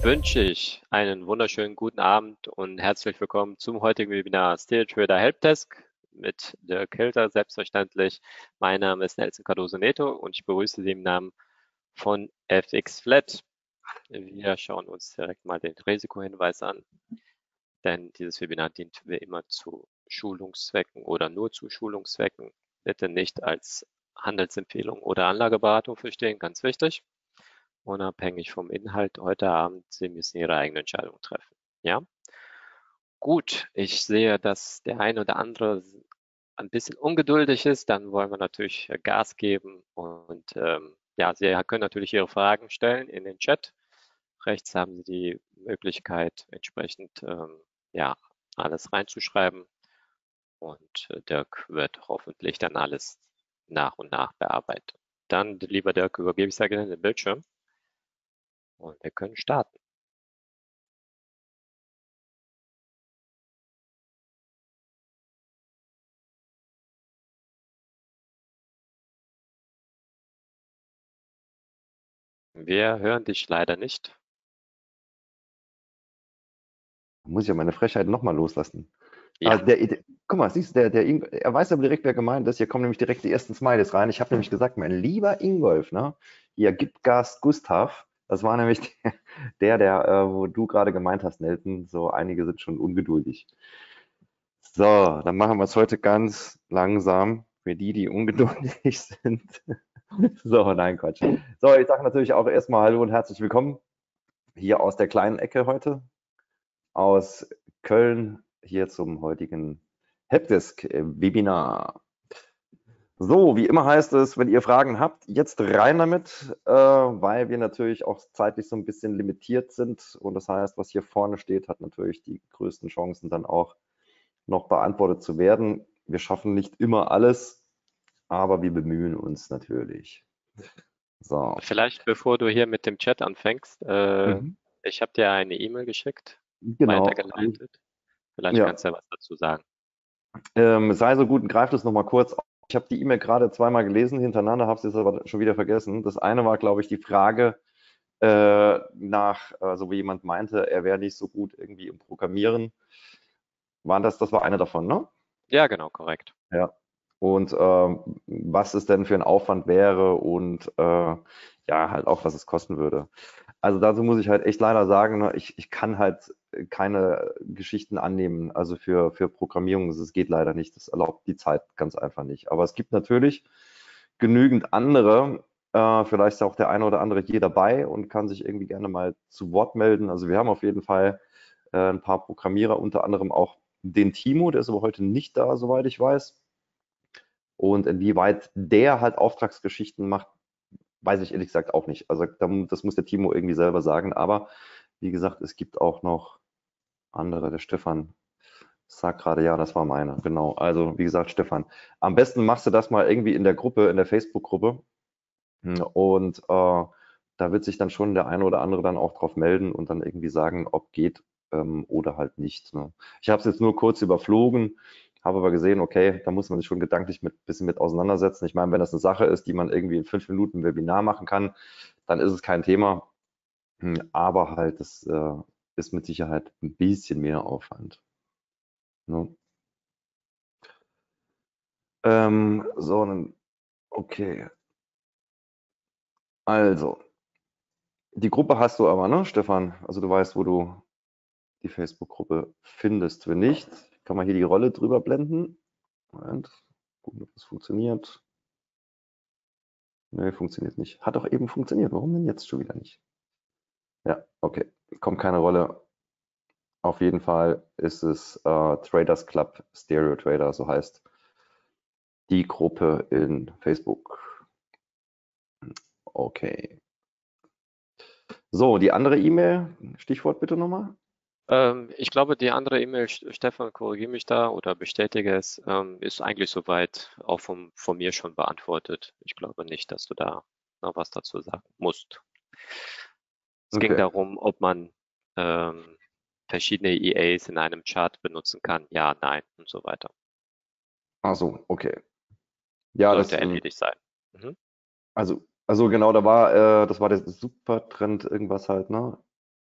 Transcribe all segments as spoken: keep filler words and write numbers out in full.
wünsche ich einen wunderschönen guten Abend und herzlich willkommen zum heutigen Webinar Stereo-Trader Helpdesk mit Dirk Hilter, selbstverständlich. Mein Name ist Nelson Cardoso Neto und ich begrüße Sie im Namen von F X Flat. Wir schauen uns direkt mal den Risikohinweis an, denn dieses Webinar dient wie immer zu Schulungszwecken oder nur zu Schulungszwecken. Bitte nicht als Handelsempfehlung oder Anlageberatung verstehen, ganz wichtig. Unabhängig vom Inhalt heute Abend, Sie müssen Ihre eigene Entscheidung treffen. Ja? Gut, ich sehe, dass der eine oder andere ein bisschen ungeduldig ist, dann wollen wir natürlich Gas geben und ähm, ja, Sie können natürlich Ihre Fragen stellen in den Chat. Rechts haben Sie die Möglichkeit, entsprechend ähm, ja, alles reinzuschreiben und äh, Dirk wird hoffentlich dann alles nach und nach bearbeiten. Dann, lieber Dirk, übergebe ich sehr gerne den Bildschirm und wir können starten. Wir hören dich leider nicht. Da muss ich ja meine Frechheit nochmal loslassen. Ja. Ah, der, der, guck mal, siehst du, der, der Ing er weiß aber direkt, wer gemeint ist. Hier kommen nämlich direkt die ersten Smileys rein. Ich habe nämlich gesagt, mein lieber Ingolf, ne? Hier gibt Gas Gustav. Das war nämlich der, der, äh, wo du gerade gemeint hast, Nelton. So, einige sind schon ungeduldig. So, dann machen wir es heute ganz langsam für die, die ungeduldig sind. So, nein, Quatsch. So, ich sage natürlich auch erstmal Hallo und herzlich willkommen hier aus der kleinen Ecke heute, aus Köln, hier zum heutigen Helpdesk-Webinar. So, wie immer heißt es, wenn ihr Fragen habt, jetzt rein damit, äh, weil wir natürlich auch zeitlich so ein bisschen limitiert sind. Und das heißt, was hier vorne steht, hat natürlich die größten Chancen dann auch noch beantwortet zu werden. Wir schaffen nicht immer alles, aber wir bemühen uns natürlich. So. Vielleicht, bevor du hier mit dem Chat anfängst, äh, Mhm. ich habe dir eine E-Mail geschickt, Genau. weitergeleitet. Vielleicht Ja. kannst du ja was dazu sagen. Ähm, sei so gut und greif das nochmal kurz auf. Ich habe die E-Mail gerade zweimal gelesen hintereinander, habe es jetzt aber schon wieder vergessen. Das eine war, glaube ich, die Frage äh, nach, also wie jemand meinte, er wäre nicht so gut irgendwie im Programmieren. War das, das war eine davon, ne? Ja, genau, korrekt. Ja. Und ähm, was es denn für ein Aufwand wäre und äh, ja, halt auch, was es kosten würde. Also dazu muss ich halt echt leider sagen, ne, ich, ich kann halt keine Geschichten annehmen, also für, für Programmierung, das geht leider nicht, das erlaubt die Zeit ganz einfach nicht. Aber es gibt natürlich genügend andere, äh, vielleicht ist ja auch der eine oder andere hier dabei und kann sich irgendwie gerne mal zu Wort melden. Also wir haben auf jeden Fall äh, ein paar Programmierer, unter anderem auch den Timo, der ist aber heute nicht da, soweit ich weiß. Und inwieweit der halt Auftragsgeschichten macht, weiß ich ehrlich gesagt auch nicht. Also das muss der Timo irgendwie selber sagen. Aber wie gesagt, es gibt auch noch andere. Der Stefan sagt gerade, ja, das war meine. Genau. Also wie gesagt, Stefan, am besten machst du das mal irgendwie in der Gruppe, in der Facebook-Gruppe. Und äh, da wird sich dann schon der eine oder andere dann auch drauf melden und dann irgendwie sagen, ob geht ähm, oder halt nicht. Ne? Ich habe es jetzt nur kurz überflogen, habe aber gesehen, okay, da muss man sich schon gedanklich mit bisschen mit auseinandersetzen. Ich meine, wenn das eine Sache ist, die man irgendwie in fünf Minuten Webinar machen kann, dann ist es kein Thema. Hm, Aber halt, das äh, ist mit Sicherheit ein bisschen mehr Aufwand. Ne? Ähm, so, dann, okay. Also, die Gruppe hast du aber, ne, Stefan? Also du weißt, wo du die Facebook-Gruppe findest. Wenn nicht, kann man hier die Rolle drüber blenden. Moment, gucken, ob das funktioniert. Ne, funktioniert nicht. Hat doch eben funktioniert. Warum denn jetzt schon wieder nicht? Ja, okay. Kommt keine Rolle. Auf jeden Fall ist es äh, Traders Club Stereo Trader, so heißt die Gruppe in Facebook. Okay. So, die andere E-Mail, Stichwort bitte nochmal. Ähm, ich glaube, die andere E-Mail, St- Stefan, korrigiere mich da oder bestätige es, ähm, ist eigentlich soweit auch vom, von mir schon beantwortet. Ich glaube nicht, dass du da noch was dazu sagen musst. Es ging Okay. darum, ob man ähm, verschiedene E As in einem Chart benutzen kann. Ja, nein und so weiter. Ach so, okay. Ja, das, Sollte ähm, erledigt sein. Mhm. also, also genau, da war, äh, das war der Supertrend, irgendwas halt, ne?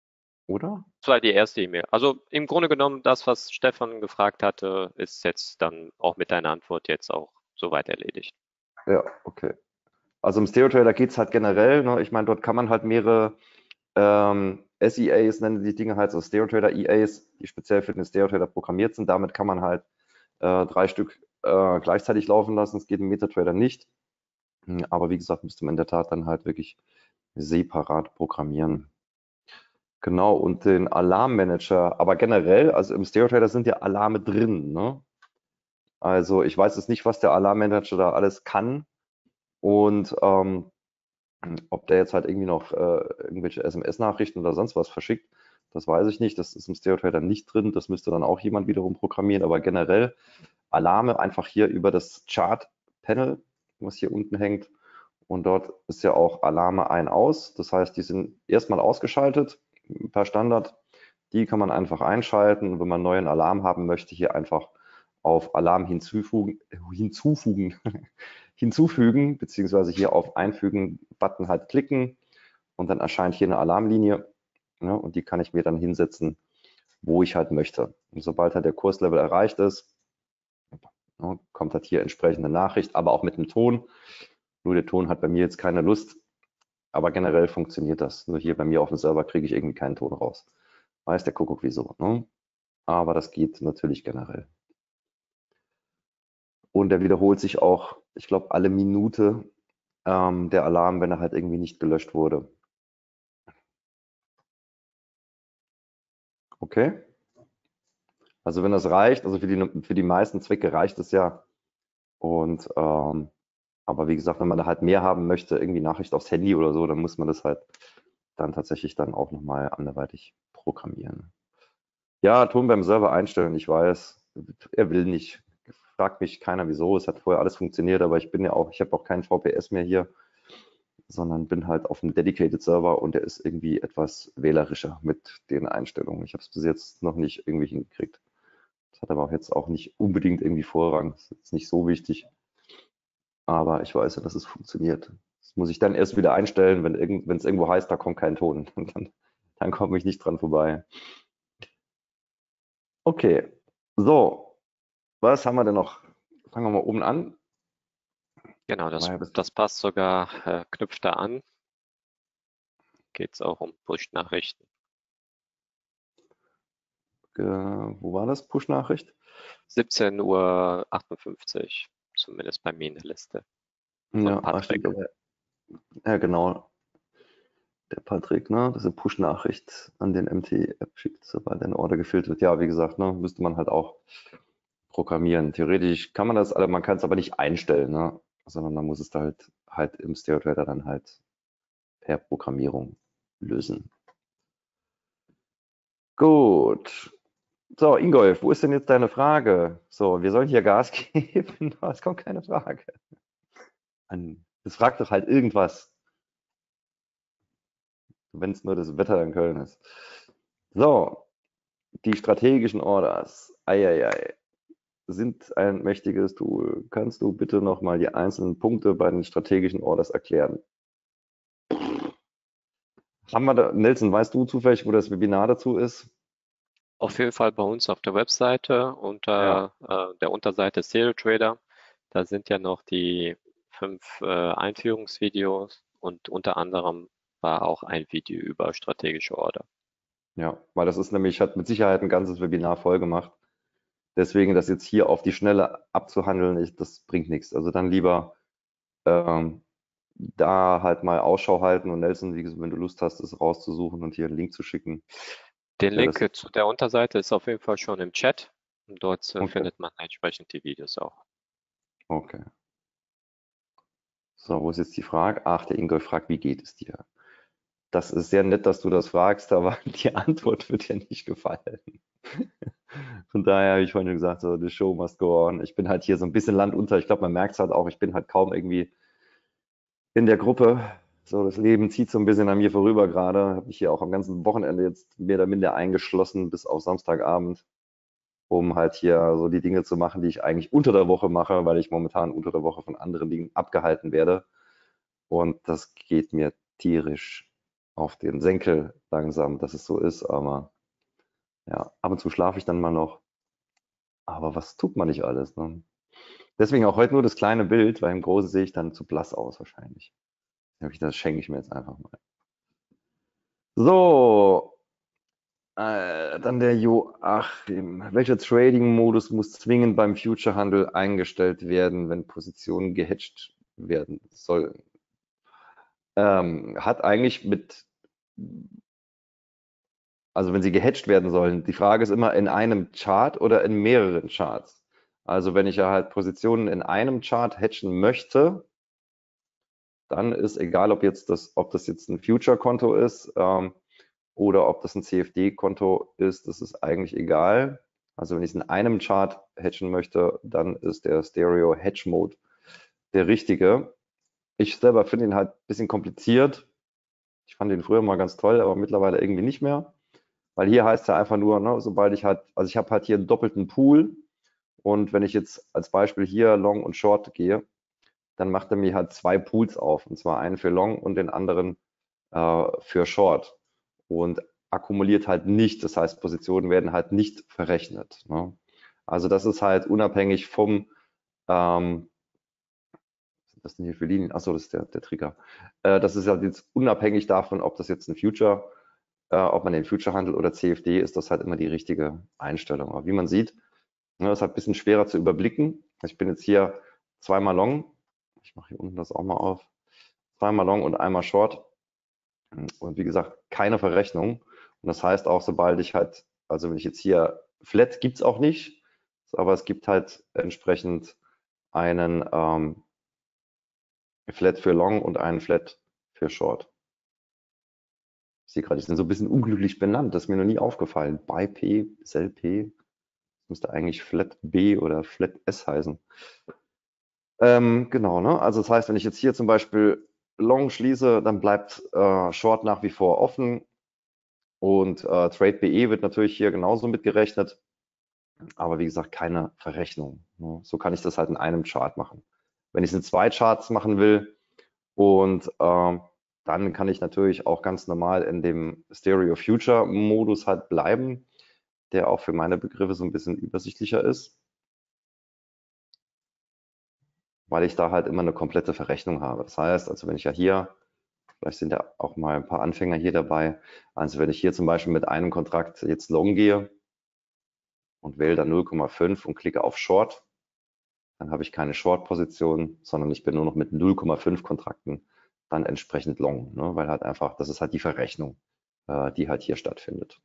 oder? Das war die erste E-Mail. Also im Grunde genommen, das, was Stefan gefragt hatte, ist jetzt dann auch mit deiner Antwort jetzt auch soweit erledigt. Ja, okay. Also im Stereo Trader geht es halt generell, ne? Ich meine, dort kann man halt mehrere ähm, S E As, nennen die Dinge halt so Stereo Trader E As, die speziell für den Stereo Trader programmiert sind. Damit kann man halt äh, drei Stück äh, gleichzeitig laufen lassen. Es geht im MetaTrader nicht. Hm, Aber wie gesagt, müsste man in der Tat dann halt wirklich separat programmieren. Genau, und den Alarmmanager, aber generell, also im Stereo Trader sind ja Alarme drin, ne? Also ich weiß jetzt nicht, was der Alarmmanager da alles kann und ähm, ob der jetzt halt irgendwie noch äh, irgendwelche S M S-Nachrichten oder sonst was verschickt, das weiß ich nicht. Das ist im Stereo Trader nicht drin. Das müsste dann auch jemand wiederum programmieren. Aber generell Alarme einfach hier über das Chart-Panel, was hier unten hängt. Und dort ist ja auch Alarme ein, aus. Das heißt, die sind erstmal ausgeschaltet per Standard. Die kann man einfach einschalten. Und wenn man einen neuen Alarm haben möchte, hier einfach auf Alarm hinzufügen, hinzufügen, hinzufügen, beziehungsweise hier auf Einfügen Button halt klicken und dann erscheint hier eine Alarmlinie, ne, und die kann ich mir dann hinsetzen, wo ich halt möchte. Und sobald halt der Kurslevel erreicht ist, ne, kommt halt hier entsprechende Nachricht, aber auch mit dem Ton. Nur der Ton hat bei mir jetzt keine Lust, aber generell funktioniert das. Nur hier bei mir auf dem Server kriege ich irgendwie keinen Ton raus. Weiß der Kuckuck wieso, ne? Aber das geht natürlich generell. Und der wiederholt sich auch, ich glaube, alle Minute ähm, der Alarm, wenn er halt irgendwie nicht gelöscht wurde. Okay? Also wenn das reicht, also für die, für die meisten Zwecke reicht es ja. Und ähm, aber wie gesagt, wenn man da halt mehr haben möchte, irgendwie Nachricht aufs Handy oder so, dann muss man das halt dann tatsächlich dann auch nochmal anderweitig programmieren. Ja, Ton beim Server einstellen, ich weiß, er will nicht. Fragt mich keiner wieso, es hat vorher alles funktioniert, aber ich bin ja auch, ich habe auch keinen V P S mehr hier, sondern bin halt auf einem Dedicated Server und der ist irgendwie etwas wählerischer mit den Einstellungen. Ich habe es bis jetzt noch nicht irgendwie hingekriegt. Das hat aber auch jetzt auch nicht unbedingt irgendwie Vorrang. Das ist jetzt nicht so wichtig. Aber ich weiß ja, dass es funktioniert. Das muss ich dann erst wieder einstellen, wenn irgend, wenn es irgendwo heißt, da kommt kein Ton. Und dann, dann komme ich nicht dran vorbei. Okay, so, was haben wir denn noch? Fangen wir mal oben an. Genau, das, War ja bis, das passt sogar, äh, knüpft da an. Geht es auch um Push-Nachrichten. äh, wo war das? Push-Nachricht? siebzehn Uhr achtundfünfzig, zumindest bei mir in der Liste von Ja, ah, stimmt. Patrick. Aber, ja, genau. Der Patrick, ne? Das ist eine Push-Nachricht an den M T-App schickt, sobald eine Order gefüllt wird. Ja, wie gesagt, ne? Müsste man halt auch programmieren. Theoretisch kann man das, also man kann es aber nicht einstellen, ne? Sondern man muss es da halt, halt im Stereo Trader dann halt per Programmierung lösen. Gut. So, Ingolf, wo ist denn jetzt deine Frage? So, wir sollen hier Gas geben. Es kommt keine Frage. Es fragt doch halt irgendwas, wenn es nur das Wetter in Köln ist. So, die strategischen Orders. Eieiei. Sind ein mächtiges Tool. Kannst du bitte nochmal die einzelnen Punkte bei den strategischen Orders erklären? Haben wir da, Nelson, weißt du zufällig, wo das Webinar dazu ist? Auf jeden Fall bei uns auf der Webseite Ja, unter äh, der Unterseite Stereo Trader. Da sind ja noch die fünf äh, Einführungsvideos und unter anderem war auch ein Video über strategische Order. ja, weil das ist nämlich, hat mit Sicherheit ein ganzes Webinar voll gemacht. Deswegen das jetzt hier auf die Schnelle abzuhandeln, ich, das bringt nichts. Also dann lieber ähm, da halt mal Ausschau halten und Nelson, wie gesagt, wenn du Lust hast, es rauszusuchen und hier einen Link zu schicken, Den wäre das Link super. zu der Unterseite ist auf jeden Fall schon im Chat und dort äh, Okay, findet man entsprechend die Videos auch. okay. So, wo ist jetzt die Frage? Ach, der Ingolf fragt, wie geht es dir? Das ist sehr nett, dass du das fragst, aber die Antwort wird dir nicht gefallen. Von daher habe ich vorhin gesagt, so, the show must go on. Ich bin halt hier so ein bisschen landunter. Ich glaube, man merkt es halt auch, ich bin halt kaum irgendwie in der Gruppe. So, das Leben zieht so ein bisschen an mir vorüber gerade. Habe mich hier auch am ganzen Wochenende jetzt mehr oder minder eingeschlossen, bis auf Samstagabend, um halt hier so die Dinge zu machen, die ich eigentlich unter der Woche mache, weil ich momentan unter der Woche von anderen Dingen abgehalten werde. Und das geht mir tierisch auf den Senkel langsam, dass es so ist, aber ja, ab und zu schlafe ich dann mal noch. Aber was tut man nicht alles, ne? Deswegen auch heute nur das kleine Bild, weil im Großen sehe ich dann zu blass aus wahrscheinlich. Das schenke ich mir jetzt einfach mal. So, äh, dann der Joachim. Welcher Trading-Modus muss zwingend beim Future-Handel eingestellt werden, wenn Positionen gehatcht werden sollen? Ähm, hat eigentlich mit, also wenn sie gehatcht werden sollen, die Frage ist immer in einem Chart oder in mehreren Charts. Also wenn ich ja halt Positionen in einem Chart hatchen möchte, dann ist egal, ob jetzt das, ob das jetzt ein Future-Konto ist ähm, oder ob das ein C F D-Konto ist, das ist eigentlich egal. Also wenn ich es in einem Chart hatchen möchte, dann ist der Stereo Hedge Mode der richtige. Ich selber finde ihn halt ein bisschen kompliziert. Ich fand ihn früher mal ganz toll, aber mittlerweile irgendwie nicht mehr. Weil hier heißt es ja einfach nur, ne, sobald ich halt, also ich habe halt hier einen doppelten Pool und wenn ich jetzt als Beispiel hier Long und Short gehe, dann macht er mir halt zwei Pools auf, und zwar einen für Long und den anderen äh, für Short und akkumuliert halt nicht, das heißt Positionen werden halt nicht verrechnet. Ne? Also das ist halt unabhängig vom, ähm, was sind das denn hier für Linien? Achso, das ist der, der Trigger. Äh, das ist halt jetzt unabhängig davon, ob das jetzt ein Future, äh, ob man den Future handelt oder C F D, ist das halt immer die richtige Einstellung. Aber wie man sieht, ne, ist halt ein bisschen schwerer zu überblicken. Ich bin jetzt hier zweimal Long. Ich mache hier unten das auch mal auf. Zweimal Long und einmal Short. Und wie gesagt, keine Verrechnung. Und das heißt auch, sobald ich halt, also wenn ich jetzt hier Flat gibt es auch nicht, aber es gibt halt entsprechend einen ähm, Flat für Long und einen Flat für Short. Ich sehe gerade, die sind so ein bisschen unglücklich benannt. Das ist mir noch nie aufgefallen. Buy P, Sell P. Das müsste eigentlich Flat B oder Flat S heißen. Ähm, genau, ne? Also das heißt, wenn ich jetzt hier zum Beispiel Long schließe, dann bleibt äh, Short nach wie vor offen und äh, Trade B E wird natürlich hier genauso mitgerechnet, aber wie gesagt, keine Verrechnung. Ne? So kann ich das halt in einem Chart machen. Wenn ich es in zwei Charts machen will und äh, dann kann ich natürlich auch ganz normal in dem Stereo Future Modus halt bleiben, der auch für meine Begriffe so ein bisschen übersichtlicher ist, weil ich da halt immer eine komplette Verrechnung habe. Das heißt, also wenn ich ja hier, vielleicht sind ja auch mal ein paar Anfänger hier dabei, also wenn ich hier zum Beispiel mit einem Kontrakt jetzt long gehe und wähle dann null Komma fünf und klicke auf Short, dann habe ich keine Short-Position, sondern ich bin nur noch mit null Komma fünf Kontrakten dann entsprechend long, ne? Weil halt einfach, das ist halt die Verrechnung, äh, die halt hier stattfindet.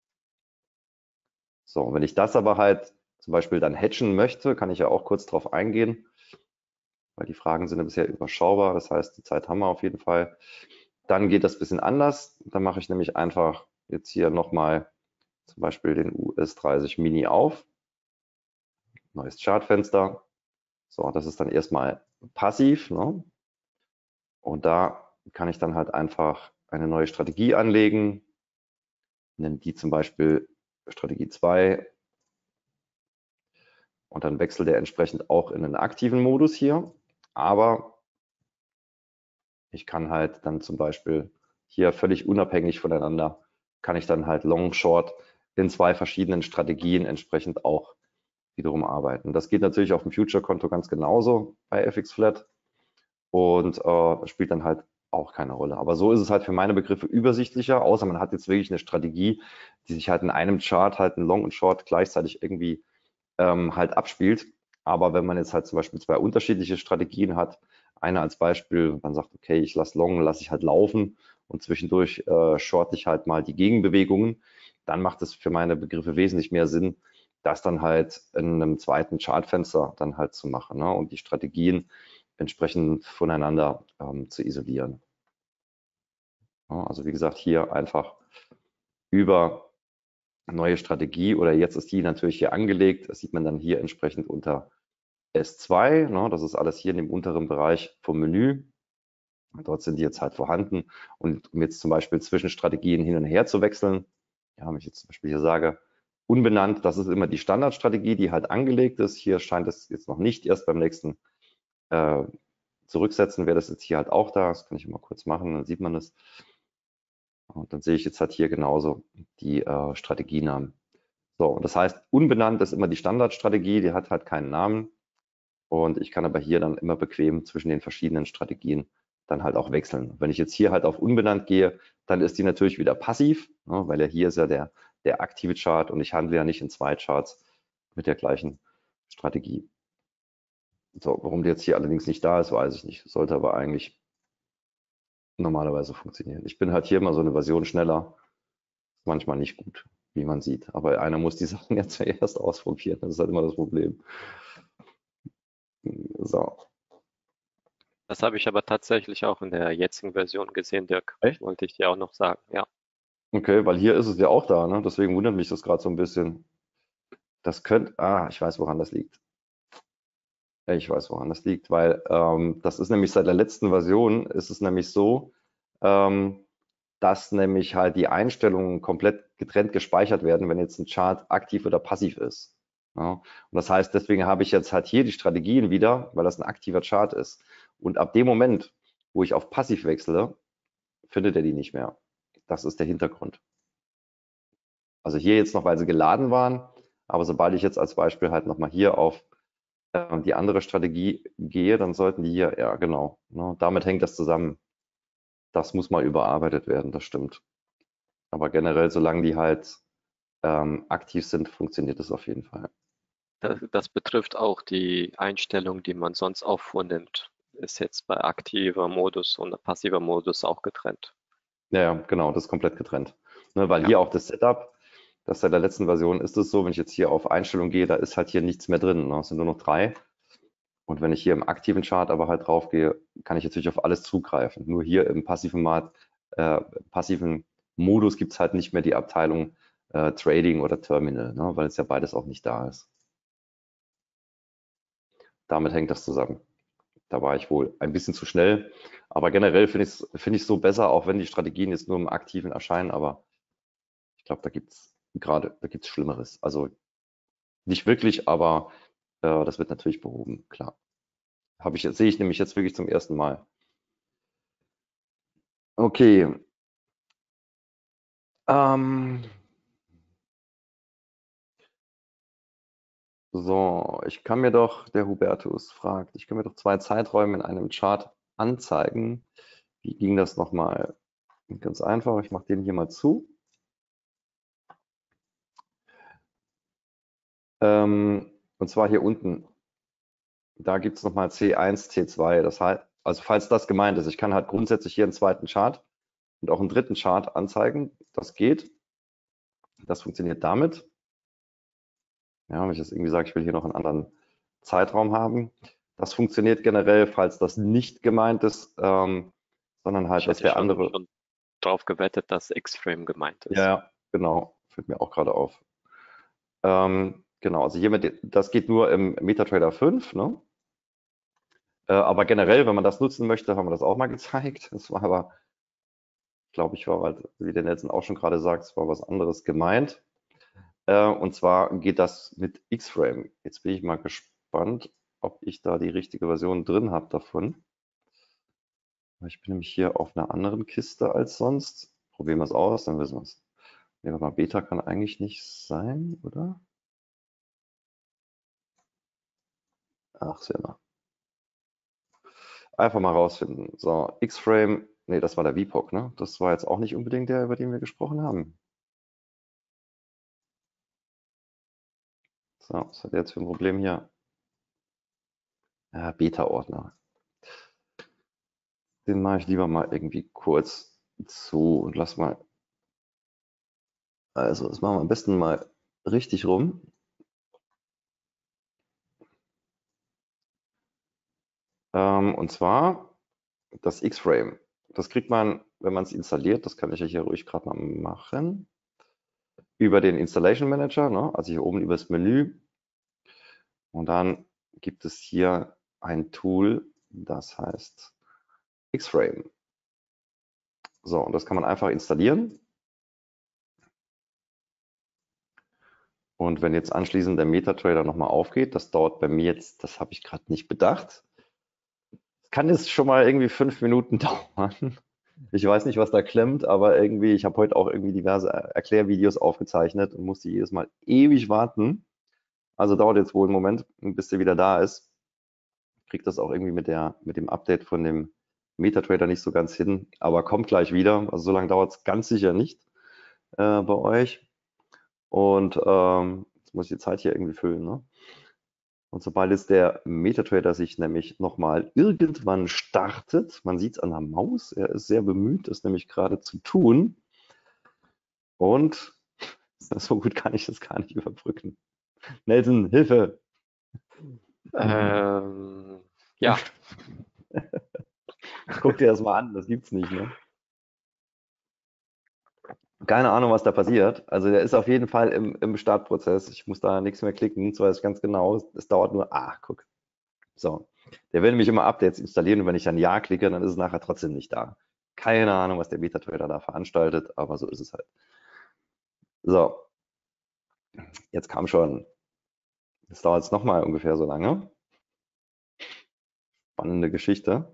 So, und wenn ich das aber halt zum Beispiel dann hatchen möchte, kann ich ja auch kurz drauf eingehen, weil die Fragen sind ja bisher überschaubar, das heißt, die Zeit haben wir auf jeden Fall. Dann geht das ein bisschen anders, dann mache ich nämlich einfach jetzt hier nochmal zum Beispiel den U S dreißig Mini auf, neues Chartfenster. So, das ist dann erstmal passiv, ne? Und da kann ich dann halt einfach eine neue Strategie anlegen, nenne die zum Beispiel Strategie zwei und dann wechselt der entsprechend auch in einen aktiven Modus hier. Aber ich kann halt dann zum Beispiel hier völlig unabhängig voneinander, kann ich dann halt Long, Short in zwei verschiedenen Strategien entsprechend auch wiederum arbeiten. Das geht natürlich auf dem Future-Konto ganz genauso bei F X Flat und äh, spielt dann halt auch keine Rolle. Aber so ist es halt für meine Begriffe übersichtlicher, außer man hat jetzt wirklich eine Strategie, die sich halt in einem Chart halt ein Long und Short gleichzeitig irgendwie ähm, halt abspielt. Aber wenn man jetzt halt zum Beispiel zwei unterschiedliche Strategien hat, eine als Beispiel, man sagt, okay, ich lasse Long, lasse ich halt laufen und zwischendurch äh, short ich halt mal die Gegenbewegungen, dann macht es für meine Begriffe wesentlich mehr Sinn, das dann halt in einem zweiten Chartfenster dann halt zu machen, ne? Und die Strategien entsprechend voneinander ähm, zu isolieren. Ja, also wie gesagt, hier einfach über neue Strategie oder jetzt ist die natürlich hier angelegt. Das sieht man dann hier entsprechend unter S zwei. Ne, das ist alles hier in dem unteren Bereich vom Menü. Dort sind die jetzt halt vorhanden. Und um jetzt zum Beispiel zwischen Strategien hin und her zu wechseln, ja, wenn ich jetzt zum Beispiel hier sage, unbenannt, das ist immer die Standardstrategie, die halt angelegt ist. Hier scheint es jetzt noch nicht, erst beim nächsten äh, Zurücksetzen wäre das jetzt hier halt auch da. Das kann ich mal kurz machen, dann sieht man das. Und dann sehe ich jetzt halt hier genauso die äh, Strategienamen. So, und das heißt, unbenannt ist immer die Standardstrategie, die hat halt keinen Namen. Und ich kann aber hier dann immer bequem zwischen den verschiedenen Strategien dann halt auch wechseln. Wenn ich jetzt hier halt auf unbenannt gehe, dann ist die natürlich wieder passiv, ne, weil ja hier ist ja der, der aktive Chart und ich handle ja nicht in zwei Charts mit der gleichen Strategie. So, warum die jetzt hier allerdings nicht da ist, weiß ich nicht. Sollte aber eigentlich normalerweise funktionieren. Ich bin halt hier immer so eine Version schneller. Ist manchmal nicht gut, wie man sieht. Aber einer muss die Sachen ja zuerst ausprobieren. Das ist halt immer das Problem. So. Das habe ich aber tatsächlich auch in der jetzigen Version gesehen, Dirk. Echt? Wollte ich dir auch noch sagen. Ja, Okay, weil hier ist es ja auch da, ne? Deswegen wundert mich das gerade so ein bisschen. Das könnte, ah, ich weiß, woran das liegt. Ja, ich weiß, woran das liegt, weil ähm, das ist nämlich seit der letzten Version ist es nämlich so, ähm, dass nämlich halt die Einstellungen komplett getrennt gespeichert werden, wenn jetzt ein Chart aktiv oder passiv ist. Ja? Und das heißt, deswegen habe ich jetzt halt hier die Strategien wieder, weil das ein aktiver Chart ist. Und ab dem Moment, wo ich auf passiv wechsle, findet er die nicht mehr. Das ist der Hintergrund. Also hier jetzt noch, weil sie geladen waren, aber sobald ich jetzt als Beispiel halt nochmal hier auf äh, die andere Strategie gehe, dann sollten die hier, ja genau, ne, damit hängt das zusammen. Das muss mal überarbeitet werden, das stimmt. Aber generell, solange die halt ähm, aktiv sind, funktioniert das auf jeden Fall. das, das betrifft auch die Einstellung, die man sonst auch vornimmt. Ist jetzt bei aktiver Modus und passiver Modus auch getrennt. Ja, ja, genau, das ist komplett getrennt. Ne, weil Ja, hier auch das Setup, das seit der letzten Version ist es so, wenn ich jetzt hier auf Einstellung gehe, da ist halt hier nichts mehr drin. Ne? Es sind nur noch drei. Und wenn ich hier im aktiven Chart aber halt drauf gehe, kann ich natürlich auf alles zugreifen. Nur hier im passiven, Markt, äh, passiven Modus gibt es halt nicht mehr die Abteilung äh, Trading oder Terminal, ne? Weil es ja beides auch nicht da ist. Damit hängt das zusammen. Da war ich wohl ein bisschen zu schnell. Aber generell finde ich es find ich so besser, auch wenn die Strategien jetzt nur im Aktiven erscheinen. Aber ich glaube, da gibt es gerade, da gibt es Schlimmeres. Also nicht wirklich, aber äh, das wird natürlich behoben, klar. Habe ich, sehe ich nämlich jetzt wirklich zum ersten Mal. Okay. Ähm, so, ich kann mir doch, der Hubertus fragt, ich kann mir doch zwei Zeiträume in einem Chart anzeigen. Wie ging das nochmal? Ganz einfach, ich mache den hier mal zu. Ähm, und zwar hier unten. Da gibt es nochmal C eins, C zwei. Das heißt, also falls das gemeint ist, ich kann halt grundsätzlich hier einen zweiten Chart und auch einen dritten Chart anzeigen. Das geht. Das funktioniert damit. Ja, wenn ich jetzt irgendwie sage, ich will hier noch einen anderen Zeitraum haben. Das funktioniert generell, falls das nicht gemeint ist, ähm, sondern halt, ich dass hatte der schon, andere. schon drauf gewettet, dass X-Frame gemeint Ja, ist. ja, genau. Fällt mir auch gerade auf. Ähm, genau, also hiermit, das geht nur im MetaTrader fünf, ne? Äh, aber generell, wenn man das nutzen möchte, haben wir das auch mal gezeigt. Das war aber, glaube ich, war halt, wie der Nelson auch schon gerade sagt, es war was anderes gemeint. Äh, und zwar geht das mit X-Frame. Jetzt bin ich mal gespannt, ob ich da die richtige Version drin habe davon. Ich bin nämlich hier auf einer anderen Kiste als sonst. Probieren wir es aus, dann wissen wir es. Nehmen wir mal, Beta kann eigentlich nicht sein, oder? Ach, sehr mal. Einfach mal rausfinden. So, X-Frame, nee, das war der V P O C, ne? Das war jetzt auch nicht unbedingt der, über den wir gesprochen haben. So, was hat der jetzt für ein Problem hier? Ja, Beta-Ordner. Den mache ich lieber mal irgendwie kurz zu und lass mal. Also, das machen wir am besten mal richtig rum. Ähm, und zwar das X-Frame. Das kriegt man, wenn man es installiert, das kann ich ja hier ruhig gerade mal machen, über den Installation Manager, ne? Also hier oben über das Menü. Und dann gibt es hier ein Tool, das heißt X-Frame. So, und das kann man einfach installieren. Und wenn jetzt anschließend der MetaTrader nochmal aufgeht, das dauert bei mir jetzt, das habe ich gerade nicht bedacht, kann es schon mal irgendwie fünf Minuten dauern, Ich weiß nicht, was da klemmt, aber irgendwie, ich habe heute auch irgendwie diverse Erklärvideos aufgezeichnet und musste jedes Mal ewig warten. Also dauert jetzt wohl einen Moment, bis der wieder da ist. Kriegt das auch irgendwie mit der, mit dem Update von dem MetaTrader nicht so ganz hin, aber kommt gleich wieder. Also so lange dauert es ganz sicher nicht äh, bei euch. Und ähm, jetzt muss ich die Zeit hier irgendwie füllen, ne? Und sobald jetzt der MetaTrader sich nämlich nochmal irgendwann startet, man sieht es an der Maus, er ist sehr bemüht, das nämlich gerade zu tun. Und so gut kann ich das gar nicht überbrücken. Nelson, Hilfe! Ähm, ja, Guck dir das mal an, das gibt's nicht, ne? Keine Ahnung, was da passiert. Also der ist auf jeden Fall im, im Startprozess. Ich muss da nichts mehr klicken, so weiß ich ganz genau. Es dauert nur, ah, guck. So. Der will nämlich immer Updates installieren und wenn ich dann Ja klicke, dann ist es nachher trotzdem nicht da. Keine Ahnung, was der Beta-Trader da veranstaltet, aber so ist es halt. So, jetzt kam schon, jetzt dauert es nochmal ungefähr so lange. Spannende Geschichte.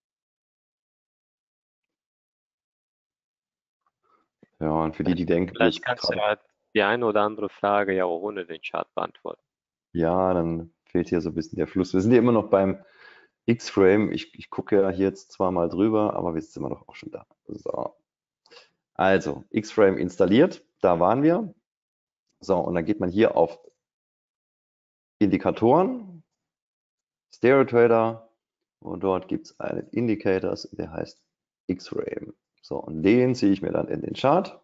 Ja, und für die, die denken, die vielleicht jetzt kannst du gerade, ja die eine oder andere Frage ja auch ohne den Chart beantworten. ja, dann fehlt hier so ein bisschen der Fluss. Wir sind ja immer noch beim X-Frame. Ich, ich gucke ja hier jetzt zwar mal drüber, aber wir sind immer noch auch schon da. So. Also, X-Frame installiert, da waren wir. So, und dann geht man hier auf Indikatoren, Stereo Trader, und dort gibt es einen Indicators, der heißt X-Frame. So, und den ziehe ich mir dann in den Chart.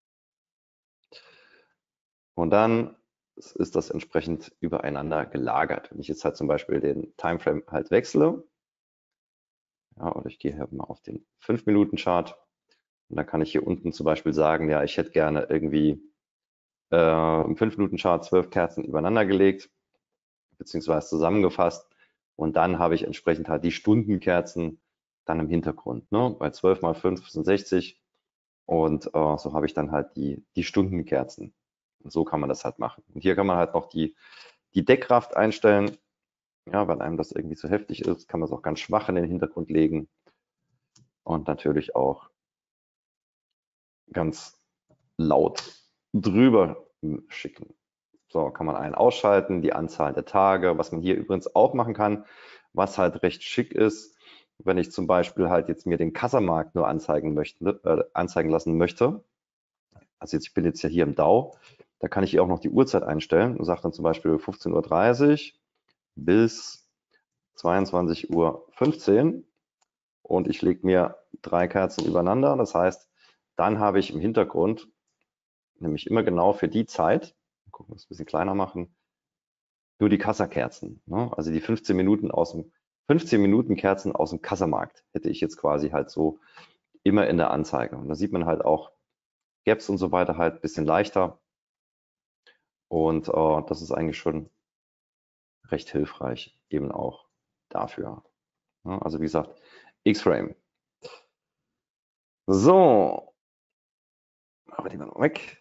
Und dann ist das entsprechend übereinander gelagert. Wenn ich jetzt halt zum Beispiel den Timeframe halt wechsle, ja, oder ich gehe hier mal auf den fünf Minuten Chart, und dann kann ich hier unten zum Beispiel sagen, ja, ich hätte gerne irgendwie äh, im fünf Minuten Chart zwölf Kerzen übereinander gelegt, beziehungsweise zusammengefasst. Und dann habe ich entsprechend halt die Stundenkerzen dann im Hintergrund. Ne? Bei zwölf mal fünf sind sechzig. Und äh, so habe ich dann halt die, die Stundenkerzen. Und so kann man das halt machen. Und hier kann man halt noch die, die Deckkraft einstellen. Ja, wenn einem das irgendwie zu heftig ist, kann man es auch ganz schwach in den Hintergrund legen. Und natürlich auch ganz laut drüber schicken. So, kann man einen ausschalten, die Anzahl der Tage, was man hier übrigens auch machen kann, was halt recht schick ist, wenn ich zum Beispiel halt jetzt mir den Kassamarkt nur anzeigen möchte, äh, anzeigen lassen möchte. Also jetzt, ich bin jetzt ja hier im D A O, da kann ich hier auch noch die Uhrzeit einstellen und sage dann zum Beispiel fünfzehn Uhr dreißig bis zweiundzwanzig Uhr fünfzehn und ich lege mir drei Kerzen übereinander. Das heißt, dann habe ich im Hintergrund nämlich immer genau für die Zeit, gucken wir es ein bisschen kleiner machen, nur die Kassakerzen. Ne? Also die fünfzehn Minuten aus dem fünfzehn Minuten Kerzen aus dem Kassamarkt hätte ich jetzt quasi halt so immer in der Anzeige. Und da sieht man halt auch Gaps und so weiter halt ein bisschen leichter. Und äh, das ist eigentlich schon recht hilfreich eben auch dafür. Ja, also wie gesagt, X-Frame. So, aber die mal noch weg.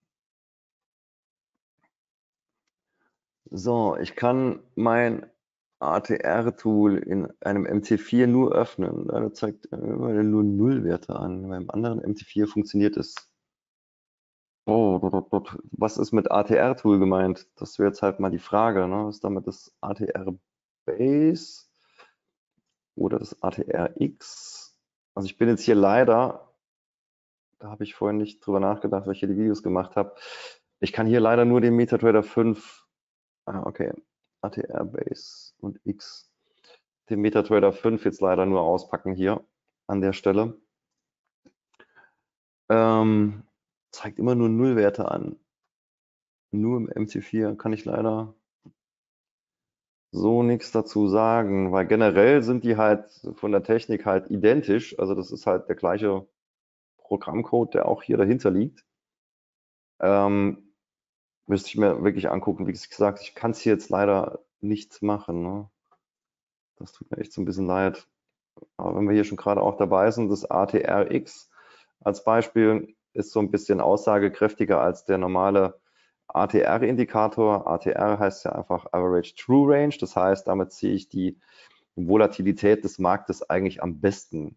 So, ich kann mein A T R-Tool in einem M T vier nur öffnen. Da zeigt immer nur Nullwerte an. Beim anderen M T vier funktioniert es. Oh, dot, dot, dot. Was ist mit A T R-Tool gemeint? Das wäre jetzt halt mal die Frage. Ne? Ist damit das A T R-Base oder das A T R-X? Also ich bin jetzt hier leider, da habe ich vorhin nicht drüber nachgedacht, weil ich hier die Videos gemacht habe. Ich kann hier leider nur den MetaTrader fünf, ah, okay, A T R-Base und X, den MetaTrader fünf jetzt leider nur auspacken hier an der Stelle. Ähm, zeigt immer nur Nullwerte an. Nur im M T vier kann ich leider so nichts dazu sagen, weil generell sind die halt von der Technik halt identisch. Also das ist halt der gleiche Programmcode, der auch hier dahinter liegt. Ähm, müsste ich mir wirklich angucken. Wie gesagt, ich kann es hier jetzt leider nicht machen. Ne? Das tut mir echt so ein bisschen leid. Aber wenn wir hier schon gerade auch dabei sind, das A T R X als Beispiel ist so ein bisschen aussagekräftiger als der normale A T R-Indikator. A T R heißt ja einfach Average True Range. Das heißt, damit ziehe ich die Volatilität des Marktes eigentlich am besten.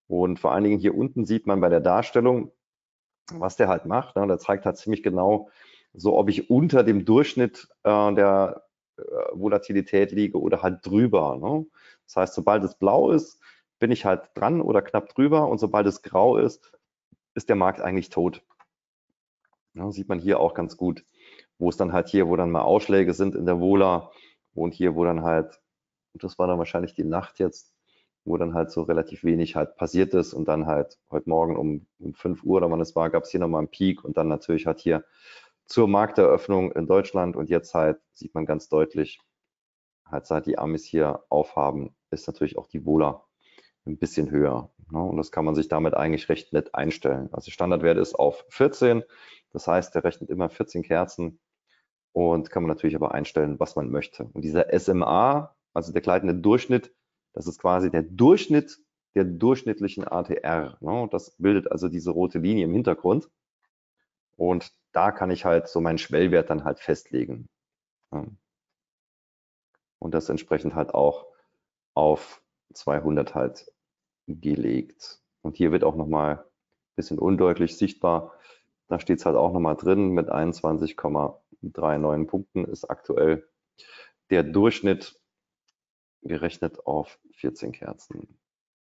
Und vor allen Dingen hier unten sieht man bei der Darstellung, was der halt macht. Ne? Der zeigt halt ziemlich genau, so ob ich unter dem Durchschnitt äh, der äh, Volatilität liege oder halt drüber. Ne? Das heißt, sobald es blau ist, bin ich halt dran oder knapp drüber, und sobald es grau ist, ist der Markt eigentlich tot. Ja, sieht man hier auch ganz gut, wo es dann halt hier, wo dann mal Ausschläge sind in der Vola, und hier, wo dann halt, das war dann wahrscheinlich die Nacht jetzt, wo dann halt so relativ wenig halt passiert ist, und dann halt heute Morgen um, um fünf Uhr oder wann es war, gab es hier nochmal einen Peak, und dann natürlich halt hier zur Markteröffnung in Deutschland, und jetzt halt sieht man ganz deutlich, halt seit die Amis hier aufhaben, ist natürlich auch die Vola ein bisschen höher. Ne? Und das kann man sich damit eigentlich recht nett einstellen. Also Standardwert ist auf vierzehn, das heißt, der rechnet immer vierzehn Kerzen, und kann man natürlich aber einstellen, was man möchte. Und dieser S M A, also der gleitende Durchschnitt, das ist quasi der Durchschnitt der durchschnittlichen A T R. Ne? Das bildet also diese rote Linie im Hintergrund. Und da kann ich halt so meinen Schwellwert dann halt festlegen. Ja. Und das entsprechend halt auch auf zweihundert halt gelegt. Und hier wird auch nochmal ein bisschen undeutlich sichtbar, da steht es halt auch nochmal drin, mit einundzwanzig Komma neununddreißig Punkten ist aktuell der Durchschnitt gerechnet auf vierzehn Kerzen.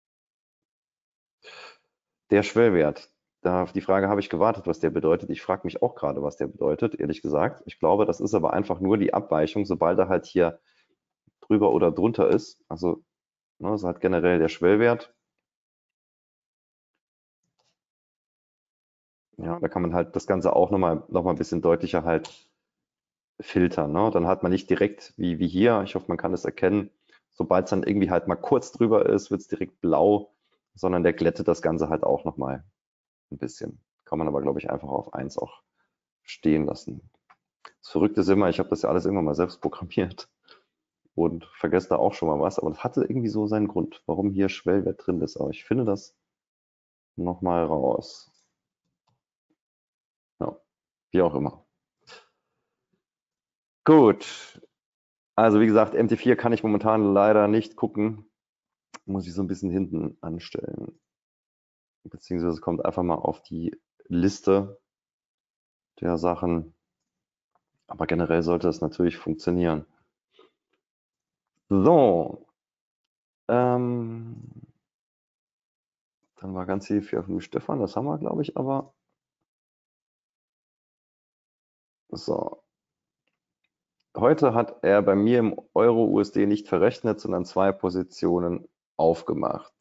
Der Schwellwert, da auf die Frage habe ich gewartet, was der bedeutet. Ich frage mich auch gerade, was der bedeutet, ehrlich gesagt. Ich glaube, das ist aber einfach nur die Abweichung, sobald er halt hier drüber oder drunter ist. Also, ne, das ist halt generell der Schwellwert. Ja, da kann man halt das Ganze auch nochmal noch mal ein bisschen deutlicher halt filtern. Ne? Dann hat man nicht direkt wie, wie hier, ich hoffe, man kann es erkennen, sobald es dann irgendwie halt mal kurz drüber ist, wird es direkt blau, sondern der glättet das Ganze halt auch nochmal ein bisschen. Kann man aber, glaube ich, einfach auf eins auch stehen lassen. Das Verrückte ist immer, ich habe das ja alles irgendwann mal selbst programmiert und vergesse da auch schon mal was, aber das hatte irgendwie so seinen Grund, warum hier Schwellwert drin ist. Aber ich finde das nochmal raus. Ja, wie auch immer. Gut, also wie gesagt, M T vier kann ich momentan leider nicht gucken. Muss ich so ein bisschen hinten anstellen. Beziehungsweise es kommt einfach mal auf die Liste der Sachen. Aber generell sollte es natürlich funktionieren. So. Ähm, dann war ganz viel für den Stefan, das haben wir, glaube ich, aber. So. Heute hat er bei mir im Euro-U S D nicht verrechnet, sondern zwei Positionen aufgemacht.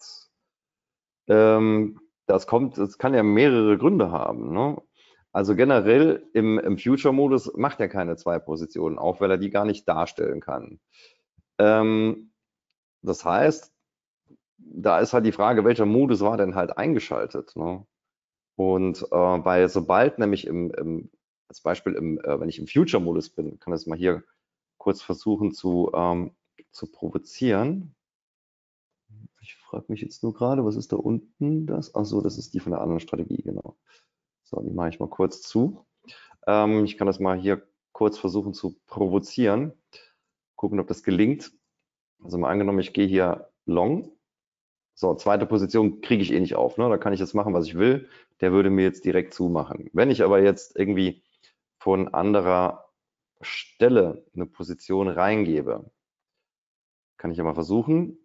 Ähm, das kommt, das kann ja mehrere Gründe haben. Ne? Also generell im, im Future-Modus macht er keine zwei Positionen auf, weil er die gar nicht darstellen kann. Ähm, das heißt, da ist halt die Frage, welcher Modus war denn halt eingeschaltet? Ne? Und äh, bei sobald nämlich im, im als Beispiel im, äh, wenn ich im Future-Modus bin, kann ich es mal hier kurz versuchen zu, ähm, zu provozieren. Ich frage mich jetzt nur gerade, was ist da unten das? Ach so, das ist die von der anderen Strategie, genau. So, die mache ich mal kurz zu. Ähm, ich kann das mal hier kurz versuchen zu provozieren. Gucken, ob das gelingt. Also mal angenommen, ich gehe hier long. So, zweite Position kriege ich eh nicht auf. Ne? Da kann ich jetzt machen, was ich will. Der würde mir jetzt direkt zumachen. Wenn ich aber jetzt irgendwie von anderer Stelle eine Position reingebe, kann ich ja mal versuchen.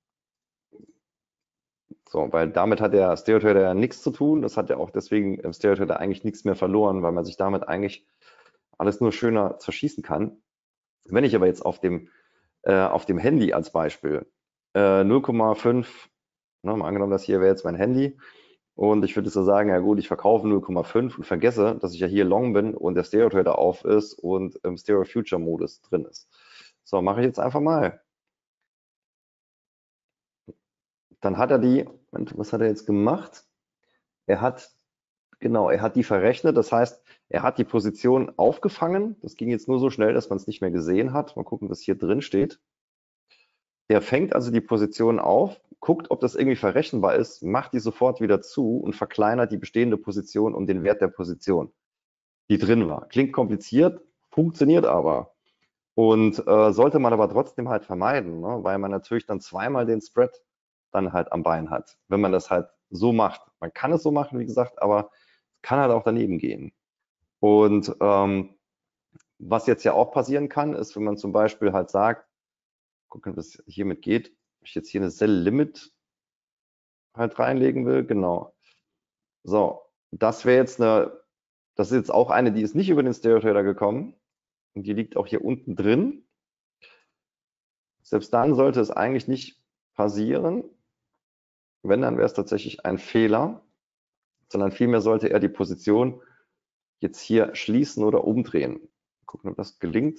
So, weil damit hat der Stereo-Trader ja nichts zu tun. Das hat ja auch deswegen im Stereo-Trader eigentlich nichts mehr verloren, weil man sich damit eigentlich alles nur schöner zerschießen kann. Wenn ich aber jetzt auf dem, äh, auf dem Handy als Beispiel äh, null Komma fünf, ne, mal angenommen, das hier wäre jetzt mein Handy, und ich würde so sagen, ja gut, ich verkaufe null Komma fünf und vergesse, dass ich ja hier long bin und der Stereo-Trader auf ist und im Stereo-Future-Modus drin ist. So, mache ich jetzt einfach mal. Dann hat er die, was hat er jetzt gemacht? Er hat, genau, er hat die verrechnet. Das heißt, er hat die Position aufgefangen. Das ging jetzt nur so schnell, dass man es nicht mehr gesehen hat. Mal gucken, was hier drin steht. Der fängt also die Position auf, guckt, ob das irgendwie verrechenbar ist, macht die sofort wieder zu und verkleinert die bestehende Position um den Wert der Position, die drin war. Klingt kompliziert, funktioniert aber. Und äh, sollte man aber trotzdem halt vermeiden, ne? Weil man natürlich dann zweimal den Spread dann halt am Bein hat, wenn man das halt so macht. Man kann es so machen, wie gesagt, aber es kann halt auch daneben gehen. Und ähm, was jetzt ja auch passieren kann, ist, wenn man zum Beispiel halt sagt, gucken, was hiermit geht, wenn ich jetzt hier eine Cell Limit halt reinlegen will, genau. So, das wäre jetzt eine, das ist jetzt auch eine, die ist nicht über den Stereo Trader gekommen und die liegt auch hier unten drin. Selbst dann sollte es eigentlich nicht passieren. Wenn, dann wäre es tatsächlich ein Fehler, sondern vielmehr sollte er die Position jetzt hier schließen oder umdrehen. Gucken, ob das gelingt.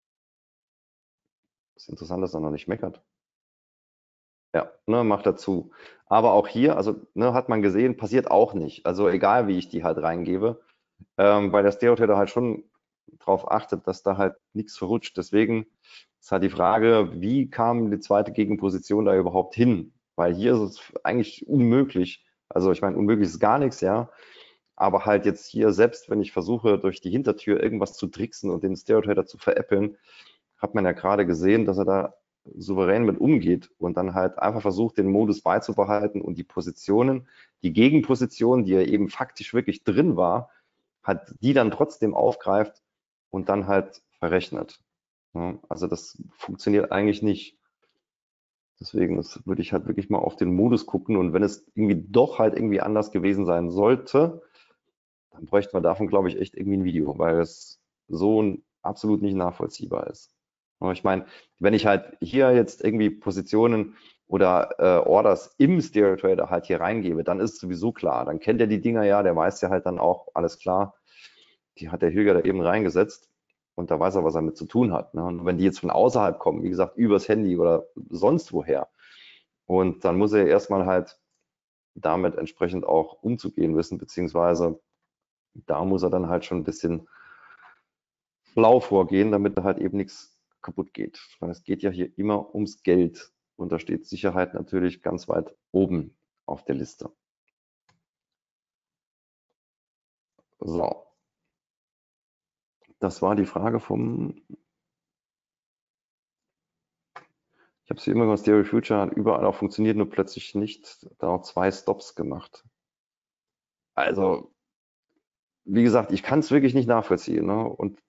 Das ist interessant, dass er noch nicht meckert. Ja, ne, macht dazu. Aber auch hier, also ne, hat man gesehen, passiert auch nicht. Also egal, wie ich die halt reingebe, ähm, weil der Stereo Trader halt schon darauf achtet, dass da halt nichts verrutscht. Deswegen ist halt die Frage, wie kam die zweite Gegenposition da überhaupt hin? Weil hier ist es eigentlich unmöglich. Also ich meine, unmöglich ist gar nichts, ja. Aber halt jetzt hier, selbst wenn ich versuche, durch die Hintertür irgendwas zu tricksen und den Stereo Trader zu veräppeln, hat man ja gerade gesehen, dass er da souverän mit umgeht und dann halt einfach versucht, den Modus beizubehalten und die Positionen, die Gegenposition, die ja eben faktisch wirklich drin war, hat die dann trotzdem aufgreift und dann halt verrechnet. Ja, also das funktioniert eigentlich nicht. Deswegen das würde ich halt wirklich mal auf den Modus gucken und wenn es irgendwie doch halt irgendwie anders gewesen sein sollte, dann bräuchte man davon, glaube ich, echt irgendwie ein Video, weil es so absolut nicht nachvollziehbar ist. Aber ich meine, wenn ich halt hier jetzt irgendwie Positionen oder äh, Orders im Stereo Trader halt hier reingebe, dann ist es sowieso klar. Dann kennt er die Dinger ja, der weiß ja halt dann auch, alles klar, die hat der Hilger da eben reingesetzt und da weiß er, was er mit zu tun hat. Ne? Und wenn die jetzt von außerhalb kommen, wie gesagt, übers Handy oder sonst woher, und dann muss er erstmal halt damit entsprechend auch umzugehen wissen, beziehungsweise da muss er dann halt schon ein bisschen schlau vorgehen, damit da halt eben nichts kaputt geht. Weil es geht ja hier immer ums Geld und da steht Sicherheit natürlich ganz weit oben auf der Liste. So, das war die Frage vom, ich habe sie immer gemacht, Stereo Future hat überall auch funktioniert, nur plötzlich nicht, da auch zwei Stops gemacht. Also, wie gesagt, ich kann es wirklich nicht nachvollziehen. Ne? Und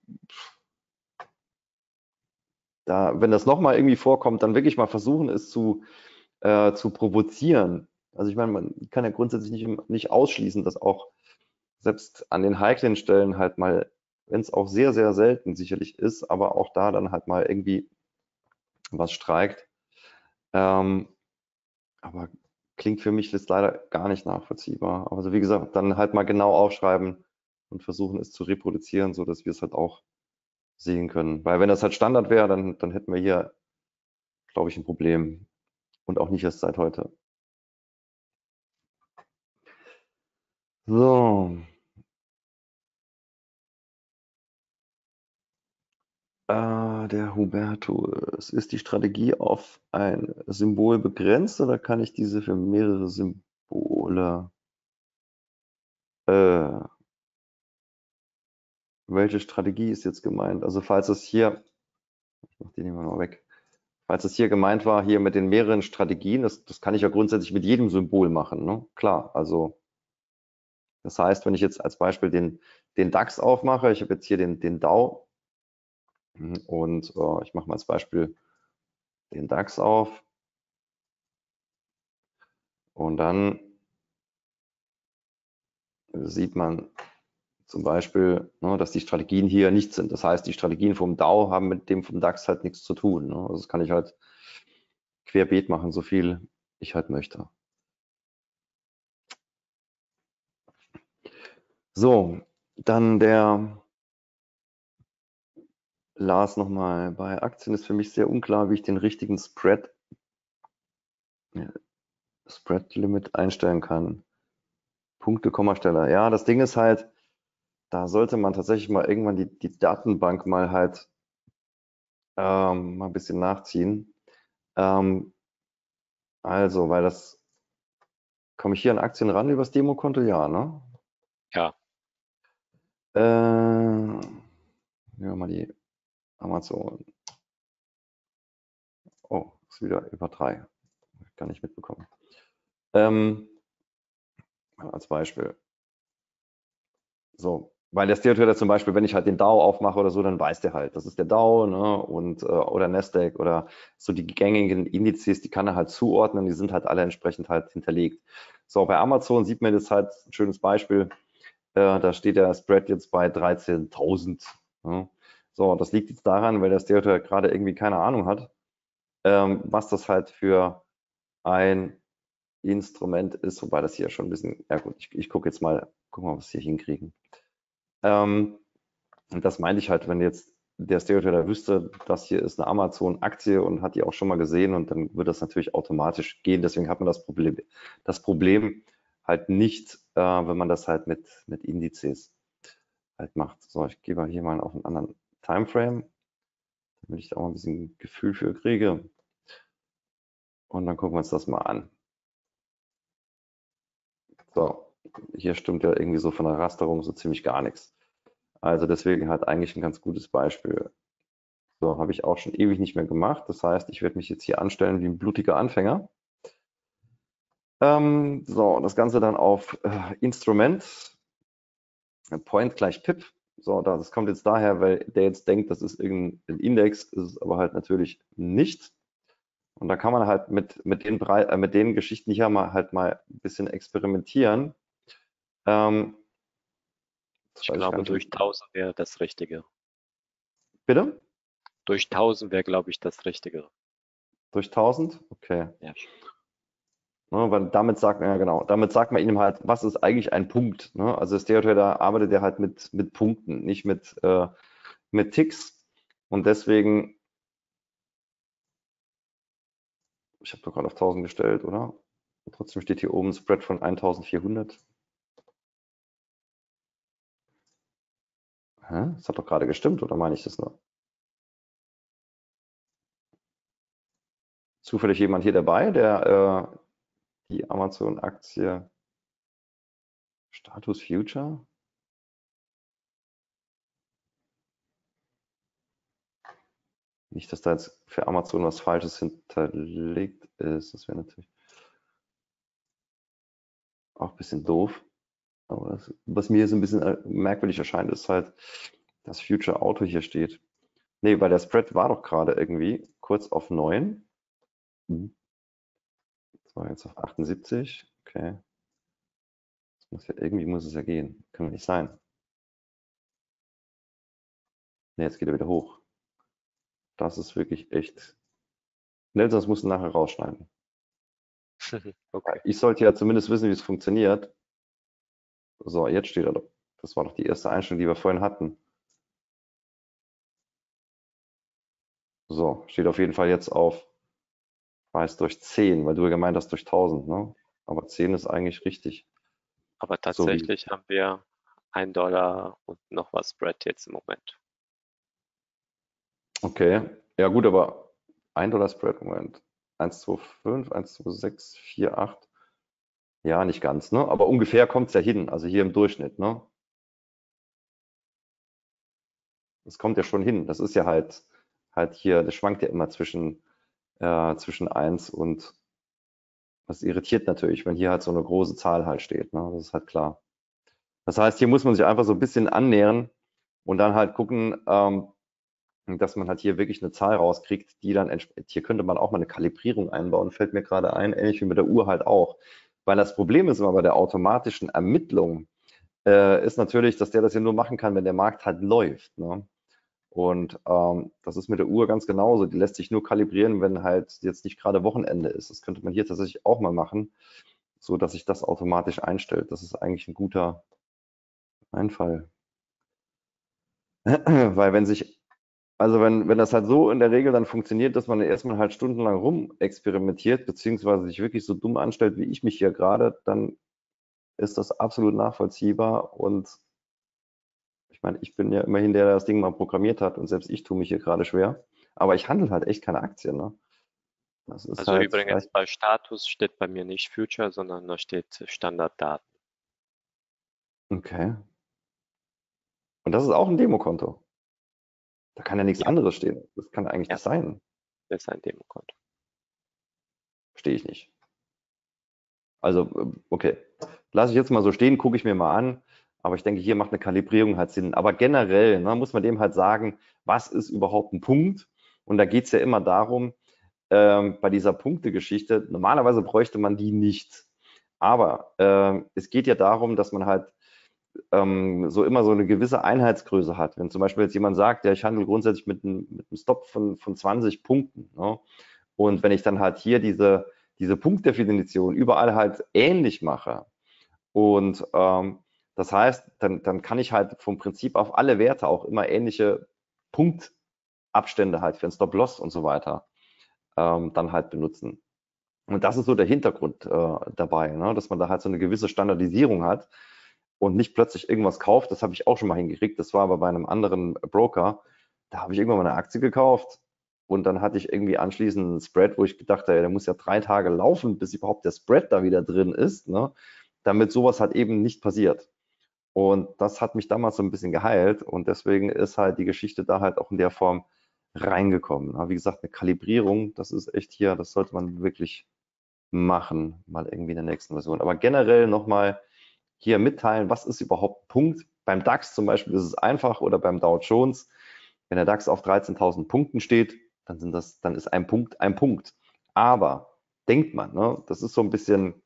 da, wenn das nochmal irgendwie vorkommt, dann wirklich mal versuchen, es zu, äh, zu provozieren. Also ich meine, man kann ja grundsätzlich nicht, nicht ausschließen, dass auch selbst an den heiklen Stellen halt mal, wenn es auch sehr, sehr selten sicherlich ist, aber auch da dann halt mal irgendwie was streikt. Ähm, aber klingt für mich jetzt leider gar nicht nachvollziehbar. Also wie gesagt, dann halt mal genau aufschreiben und versuchen es zu reproduzieren, so dass wir es halt auch sehen können. Weil wenn das halt Standard wäre, dann, dann hätten wir hier, glaube ich, ein Problem. Und auch nicht erst seit heute. So. Äh, der Hubertus. Ist die Strategie auf ein Symbol begrenzt oder kann ich diese für mehrere Symbole? Äh, welche Strategie ist jetzt gemeint? Also falls es hier, ich mach die nehmen wir mal weg. Falls es hier gemeint war, hier mit den mehreren Strategien, das, das kann ich ja grundsätzlich mit jedem Symbol machen, ne? Klar, also das heißt, wenn ich jetzt als Beispiel den, den DAX aufmache, ich habe jetzt hier den, den Dow und äh, ich mache mal als Beispiel den DAX auf und dann sieht man zum Beispiel, ne, dass die Strategien hier nicht sind. Das heißt, die Strategien vom Dow haben mit dem vom DAX halt nichts zu tun. Ne? Also das kann ich halt querbeet machen, so viel ich halt möchte. So, dann der Lars nochmal. Bei Aktien ist für mich sehr unklar, wie ich den richtigen Spread, Spread Limit einstellen kann. Punkte, Kommastelle. Ja, das Ding ist halt, da sollte man tatsächlich mal irgendwann die, die Datenbank mal halt ähm, mal ein bisschen nachziehen. Ähm, also, weil das, komme ich hier an Aktien ran übers Demokonto? Ja, ne? Ja. Äh, nehmen wir mal die Amazon. Oh, ist wieder über drei. gar nicht mitbekommen. Ähm, als Beispiel. So, weil der Stereo-Trader zum Beispiel, wenn ich halt den D A O aufmache oder so, dann weiß der halt, das ist der D A O, ne, und, äh, oder Nasdaq oder so die gängigen Indizes, die kann er halt zuordnen, die sind halt alle entsprechend halt hinterlegt. So, bei Amazon sieht man jetzt halt ein schönes Beispiel, äh, da steht der Spread jetzt bei dreizehntausend. Ne? So, das liegt jetzt daran, weil der Stereo-Trader gerade irgendwie keine Ahnung hat, ähm, was das halt für ein Instrument ist, wobei das hier schon ein bisschen, ja gut, ich, ich gucke jetzt mal, gucken mal, was wir hier hinkriegen. Ähm, und das meine ich halt, wenn jetzt der Stereo-Trader wüsste, das hier ist eine Amazon-Aktie und hat die auch schon mal gesehen, und dann wird das natürlich automatisch gehen. Deswegen hat man das Problem, das Problem halt nicht, äh, wenn man das halt mit, mit Indizes halt macht. So, ich gehe mal hier mal auf einen anderen Timeframe, damit ich da auch ein bisschen Gefühl für kriege. Und dann gucken wir uns das mal an. So, hier stimmt ja irgendwie so von der Rasterung so ziemlich gar nichts. Also deswegen halt eigentlich ein ganz gutes Beispiel. So, habe ich auch schon ewig nicht mehr gemacht. Das heißt, ich werde mich jetzt hier anstellen wie ein blutiger Anfänger. Ähm, so, das Ganze dann auf äh, Instrument, Point gleich Pip. So, das kommt jetzt daher, weil der jetzt denkt, das ist irgendein Index, ist es aber halt natürlich nicht. Und da kann man halt mit, mit, den, äh, mit den Geschichten hier mal halt mal ein bisschen experimentieren. Ähm, Ich glaube, durch tausend wäre das Richtige. Bitte? Durch tausend wäre, glaube ich, das Richtige. Durch tausend? Okay. Ja. Ne, weil damit sagt man ja genau, damit sagt man ihm halt, was ist eigentlich ein Punkt. Ne? Also der Stereo-Trader arbeitet ja halt mit, mit Punkten, nicht mit, äh, mit Ticks. Und deswegen, ich habe doch gerade auf tausend gestellt, oder? Und trotzdem steht hier oben Spread von eintausendvierhundert. Hä? Das hat doch gerade gestimmt, oder meine ich das nur? Zufällig jemand hier dabei, der äh, die Amazon-Aktie Status Future? Nicht, dass da jetzt für Amazon was Falsches hinterlegt ist. Das wäre natürlich auch ein bisschen doof. Aber das, was mir so ein bisschen merkwürdig erscheint, ist halt, dass Future Auto hier steht. Nee, weil der Spread war doch gerade irgendwie kurz auf neun. Das war jetzt auf achtundsiebzig. Okay. Das muss ja, irgendwie muss es ja gehen. Kann doch nicht sein. Nee, jetzt geht er wieder hoch. Das ist wirklich echt. Nelson, das musst du nachher rausschneiden. Okay. Ich sollte ja zumindest wissen, wie es funktioniert. So, jetzt steht er doch. Das war doch die erste Einstellung, die wir vorhin hatten. So, steht auf jeden Fall jetzt auf, weiß durch zehn, weil du ja gemeint hast durch tausend, ne? Aber zehn ist eigentlich richtig. Aber So wie, tatsächlich haben wir ein Dollar und noch was Spread jetzt im Moment. okay. Ja gut, aber ein Dollar Spread, Moment. eins Komma fünfundzwanzig, eins Komma sechs, vier Komma acht. Ja, nicht ganz, ne? Aber ungefähr kommt es ja hin, also hier im Durchschnitt, ne? Das kommt ja schon hin. Das ist ja halt, halt hier, das schwankt ja immer zwischen, äh, zwischen eins und das irritiert natürlich, wenn hier halt so eine große Zahl halt steht, ne? Das ist halt klar. Das heißt, hier muss man sich einfach so ein bisschen annähern und dann halt gucken, ähm, dass man halt hier wirklich eine Zahl rauskriegt, die dann, hier könnte man auch mal eine Kalibrierung einbauen, fällt mir gerade ein, ähnlich wie mit der Uhr halt auch. Weil das Problem ist immer bei der automatischen Ermittlung, äh, ist natürlich, dass der das ja nur machen kann, wenn der Markt halt läuft. Ne? Und ähm, das ist mit der Uhr ganz genauso. Die lässt sich nur kalibrieren, wenn halt jetzt nicht gerade Wochenende ist. Das könnte man hier tatsächlich auch mal machen, so dass sich das automatisch einstellt. Das ist eigentlich ein guter Einfall. Weil wenn sich, also wenn, wenn das halt so in der Regel dann funktioniert, dass man erstmal halt stundenlang rum experimentiert, beziehungsweise sich wirklich so dumm anstellt, wie ich mich hier gerade, dann ist das absolut nachvollziehbar. Und ich meine, ich bin ja immerhin der, der das Ding mal programmiert hat, und selbst ich tue mich hier gerade schwer. Aber ich handle halt echt keine Aktien, ne? Das ist Also halt übrigens vielleicht, bei Status steht bei mir nicht Future, sondern da steht Standarddaten. okay. Und das ist auch ein Demokonto. Da kann ja nichts Ja, anderes stehen. Das kann eigentlich ja, nicht sein. das ist ein Demokonto. verstehe ich nicht. Also, okay, lasse ich jetzt mal so stehen, gucke ich mir mal an. Aber ich denke, hier macht eine Kalibrierung halt Sinn. Aber generell, ne, muss man dem halt sagen, was ist überhaupt ein Punkt? Und da geht es ja immer darum, ähm, bei dieser Punktegeschichte, normalerweise bräuchte man die nicht. Aber äh, es geht ja darum, dass man halt ähm, so immer so eine gewisse Einheitsgröße hat. Wenn zum Beispiel jetzt jemand sagt, ja, ich handle grundsätzlich mit, einem, mit einem Stop von, von zwanzig Punkten. Ne? Und wenn ich dann halt hier diese, diese Punktdefinition überall halt ähnlich mache und ähm, das heißt, dann, dann kann ich halt vom Prinzip auf alle Werte auch immer ähnliche Punktabstände halt für ein Stop-Loss und so weiter ähm, dann halt benutzen. Und das ist so der Hintergrund äh, dabei, ne? Dass man da halt so eine gewisse Standardisierung hat und nicht plötzlich irgendwas kauft. Das habe ich auch schon mal hingekriegt. Das war aber bei einem anderen Broker. Da habe ich irgendwann mal eine Aktie gekauft und dann hatte ich irgendwie anschließend einen Spread, wo ich gedacht habe, der muss ja drei Tage laufen, bis überhaupt der Spread da wieder drin ist, ne? Damit sowas halt eben nicht passiert. Und das hat mich damals so ein bisschen geheilt und deswegen ist halt die Geschichte da halt auch in der Form reingekommen. Aber wie gesagt, eine Kalibrierung, das ist echt hier, das sollte man wirklich machen, mal irgendwie in der nächsten Version. Aber generell nochmal hier mitteilen, was ist überhaupt Punkt? Beim DAX zum Beispiel ist es einfach oder beim Dow Jones. Wenn der DAX auf dreizehntausend Punkten steht, dann sind das, dann ist ein Punkt ein Punkt. Aber denkt man, ne, das ist so ein bisschen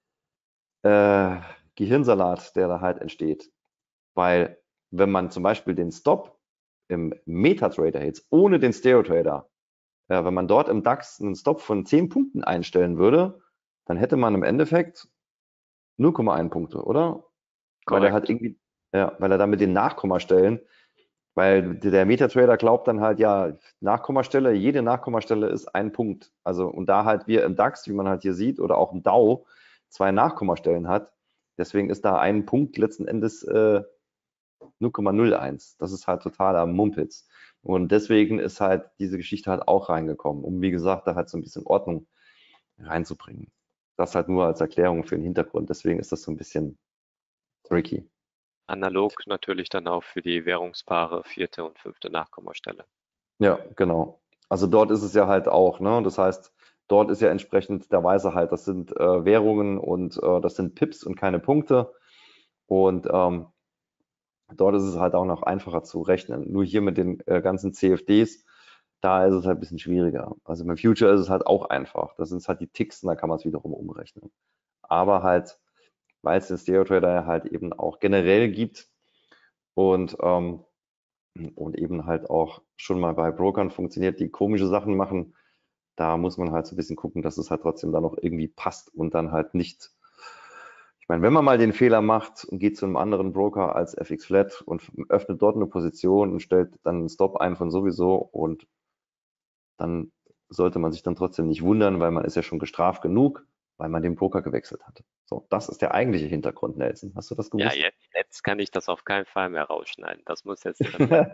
äh, Gehirnsalat, der da halt entsteht. Weil wenn man zum Beispiel den Stop im MetaTrader jetzt ohne den Stereo-Trader, äh, wenn man dort im DAX einen Stop von zehn Punkten einstellen würde, dann hätte man im Endeffekt null Komma eins Punkte, oder? Weil er halt Korrekt. irgendwie, ja, weil er dann mit den Nachkommastellen, weil der MetaTrader glaubt dann halt, ja, Nachkommastelle, jede Nachkommastelle ist ein Punkt. Also, und da halt wir im DAX, wie man halt hier sieht, oder auch im Dow zwei Nachkommastellen hat, deswegen ist da ein Punkt letzten Endes äh, null Komma null eins. Das ist halt totaler Mumpitz. Und deswegen ist halt diese Geschichte halt auch reingekommen, um wie gesagt da halt so ein bisschen Ordnung reinzubringen. Das halt nur als Erklärung für den Hintergrund. Deswegen ist das so ein bisschen tricky. Analog natürlich dann auch für die Währungspaare vierte und fünfte Nachkommastelle. Ja, genau. Also dort ist es ja halt auch, ne? Das heißt, dort ist ja entsprechend der Weise halt, das sind äh, Währungen und äh, das sind Pips und keine Punkte. Und ähm, dort ist es halt auch noch einfacher zu rechnen. Nur hier mit den äh, ganzen C F Ds, da ist es halt ein bisschen schwieriger. Also beim Future ist es halt auch einfach. Das sind halt die Ticks und da kann man es wiederum umrechnen. Aber halt, weil es den Stereo Trader ja halt eben auch generell gibt und, ähm, und eben halt auch schon mal bei Brokern funktioniert, die komische Sachen machen, da muss man halt so ein bisschen gucken, dass es halt trotzdem dann noch irgendwie passt und dann halt nicht. Ich meine, wenn man mal den Fehler macht und geht zu einem anderen Broker als F X Flat und öffnet dort eine Position und stellt dann einen Stop ein von sowieso und dann sollte man sich dann trotzdem nicht wundern, weil man ist ja schon gestraft genug, weil man den Broker gewechselt hat. So, das ist der eigentliche Hintergrund, Nelson. Hast du das Ja, gewusst? jetzt, jetzt kann ich das auf keinen Fall mehr rausschneiden. Das muss jetzt drin bleiben.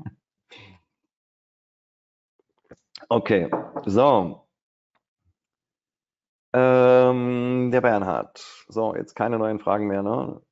Okay, so. Ähm, der Bernhard. So, jetzt keine neuen Fragen mehr, ne?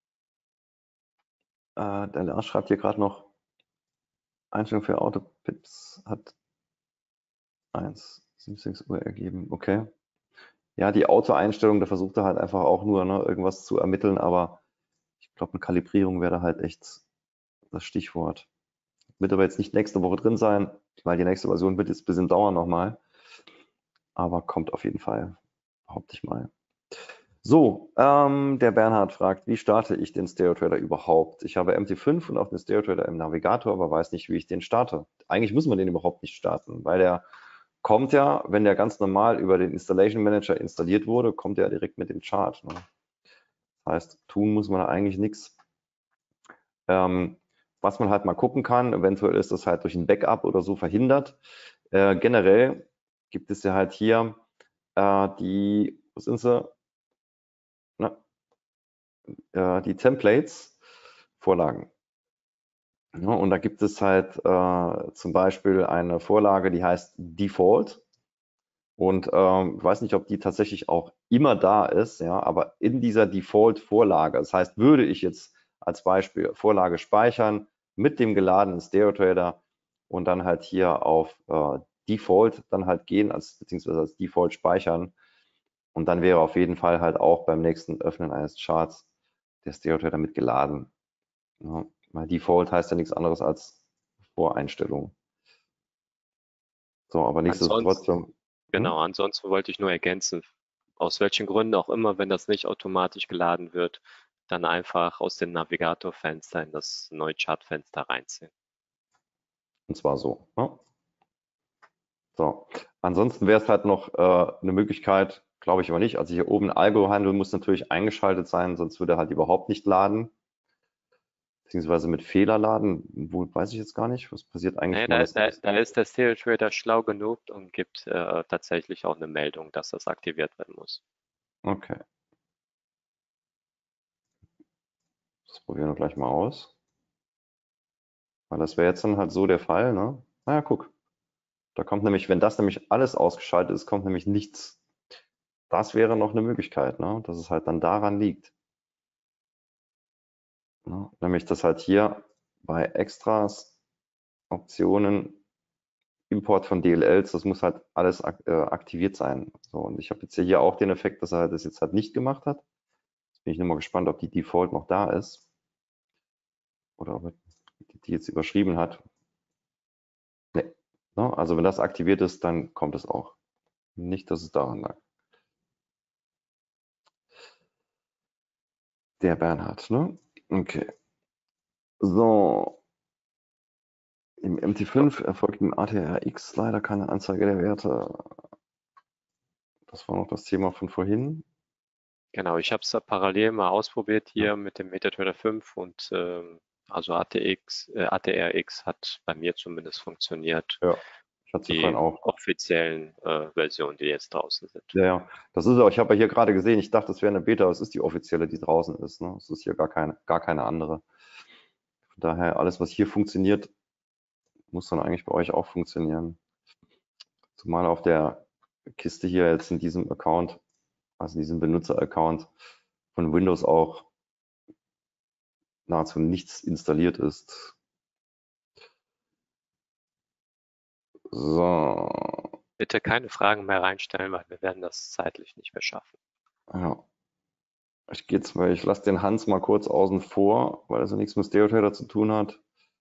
Äh, der Lars schreibt hier gerade noch, Einstellung für Autopips hat eins Komma sechsundsiebzig Uhr ergeben. Okay. Ja, die Auto-Einstellung, da versucht er halt einfach auch nur ne, irgendwas zu ermitteln, aber ich glaube, eine Kalibrierung wäre da halt echt das Stichwort. Wird aber jetzt nicht nächste Woche drin sein, weil die nächste Version wird jetzt ein bisschen dauern nochmal. Aber kommt auf jeden Fall, behaupte ich mal. So, ähm, der Bernhard fragt, wie starte ich den Stereo Trader überhaupt? Ich habe M T fünf und auch den Stereo Trader im Navigator, aber weiß nicht, wie ich den starte. Eigentlich muss man den überhaupt nicht starten, weil der kommt ja, wenn der ganz normal über den Installation Manager installiert wurde, kommt der direkt mit dem Chart. Ne? Das heißt, tun muss man eigentlich nichts. Ähm, was man halt mal gucken kann, eventuell ist das halt durch ein Backup oder so verhindert. Äh, generell gibt es ja halt hier äh, die, was sind sie? Na, äh, die Templates, Vorlagen. Ja, und da gibt es halt äh, zum Beispiel eine Vorlage, die heißt Default. Und ähm, ich weiß nicht, ob die tatsächlich auch immer da ist, ja, aber in dieser Default-Vorlage, das heißt, würde ich jetzt als Beispiel Vorlage speichern mit dem geladenen Stereo Trader und dann halt hier auf äh, Default dann halt gehen, als beziehungsweise als Default speichern. Und dann wäre auf jeden Fall halt auch beim nächsten Öffnen eines Charts der Stereo-Trader mit geladen. Ja, weil Default heißt ja nichts anderes als Voreinstellung. So, aber nichtsdestotrotz. Ansonsten, Hm? genau, ansonsten wollte ich nur ergänzen, aus welchen Gründen auch immer, wenn das nicht automatisch geladen wird, dann einfach aus dem Navigatorfenster in das neue Chartfenster reinziehen. Und zwar so. Ne? So. Ansonsten wäre es halt noch äh, eine Möglichkeit, glaube ich aber nicht. Also hier oben Algo-Handel muss natürlich eingeschaltet sein, sonst würde er halt überhaupt nicht laden. Beziehungsweise mit Fehler laden, wo weiß ich jetzt gar nicht. Was passiert eigentlich, Nee, wenn man da, das da, aus. da ist der Stereo Trader schlau genug und gibt äh, tatsächlich auch eine Meldung, dass das aktiviert werden muss. Okay, das probieren wir gleich mal aus. Weil das wäre jetzt dann halt so der Fall, ne? Naja, guck. Da kommt nämlich, wenn das nämlich alles ausgeschaltet ist, kommt nämlich nichts. Das wäre noch eine Möglichkeit, ne? Dass es halt dann daran liegt. Ne? Nämlich, dass halt hier bei Extras, Optionen, Import von D L Ls, das muss halt alles ak äh, aktiviert sein. So, und ich habe jetzt hier auch den Effekt, dass er das jetzt halt nicht gemacht hat. Jetzt bin ich nur mal gespannt, ob die Default noch da ist. Oder ob er die jetzt überschrieben hat. Nee. Ne? Also wenn das aktiviert ist, dann kommt es auch. Nicht, dass es daran lag. Der Bernhard, ne? Okay. So. Im M T fünf erfolgt im A T R X leider keine Anzeige der Werte. Das war noch das Thema von vorhin. Genau, ich habe es parallel mal ausprobiert Ja, hier mit dem MetaTrader fünf und ähm, also A T X, äh, A T R X hat bei mir zumindest funktioniert. ja. Ich hatte es ja vorhin Die auch. offiziellen äh, Versionen, die jetzt draußen sind. Ja, ja. Das ist auch, ich habe ja hier gerade gesehen, ich dachte, es wäre eine Beta, es ist die offizielle, die draußen ist. Ne? Es ist hier gar keine, gar keine andere. Von daher, alles, was hier funktioniert, muss dann eigentlich bei euch auch funktionieren. Zumal auf der Kiste hier jetzt in diesem Account, also in diesem Benutzer-Account von Windows auch nahezu nichts installiert ist. So, Bitte keine Fragen mehr reinstellen, weil wir werden das zeitlich nicht mehr schaffen. ja. Ich gehe jetzt, weil ich lasse den Hans mal kurz außen vor, weil er so nichts mit Stereo Trader zu tun hat.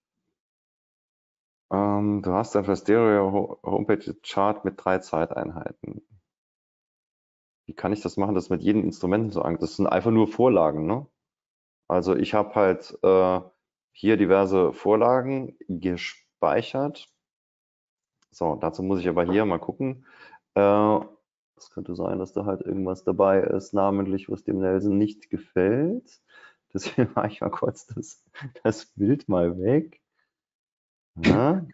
Ähm, du hast dann für Stereo Homepage Chart mit drei Zeiteinheiten. Wie kann ich das machen, das mit jedem Instrument so an? Das sind einfach nur Vorlagen, ne? Also ich habe halt äh, hier diverse Vorlagen gespeichert. So, dazu muss ich aber hier mal gucken. Äh, es könnte sein, dass da halt irgendwas dabei ist, namentlich, was dem Nelson nicht gefällt. Deswegen mache ich mal kurz das, das Bild mal weg. Ja.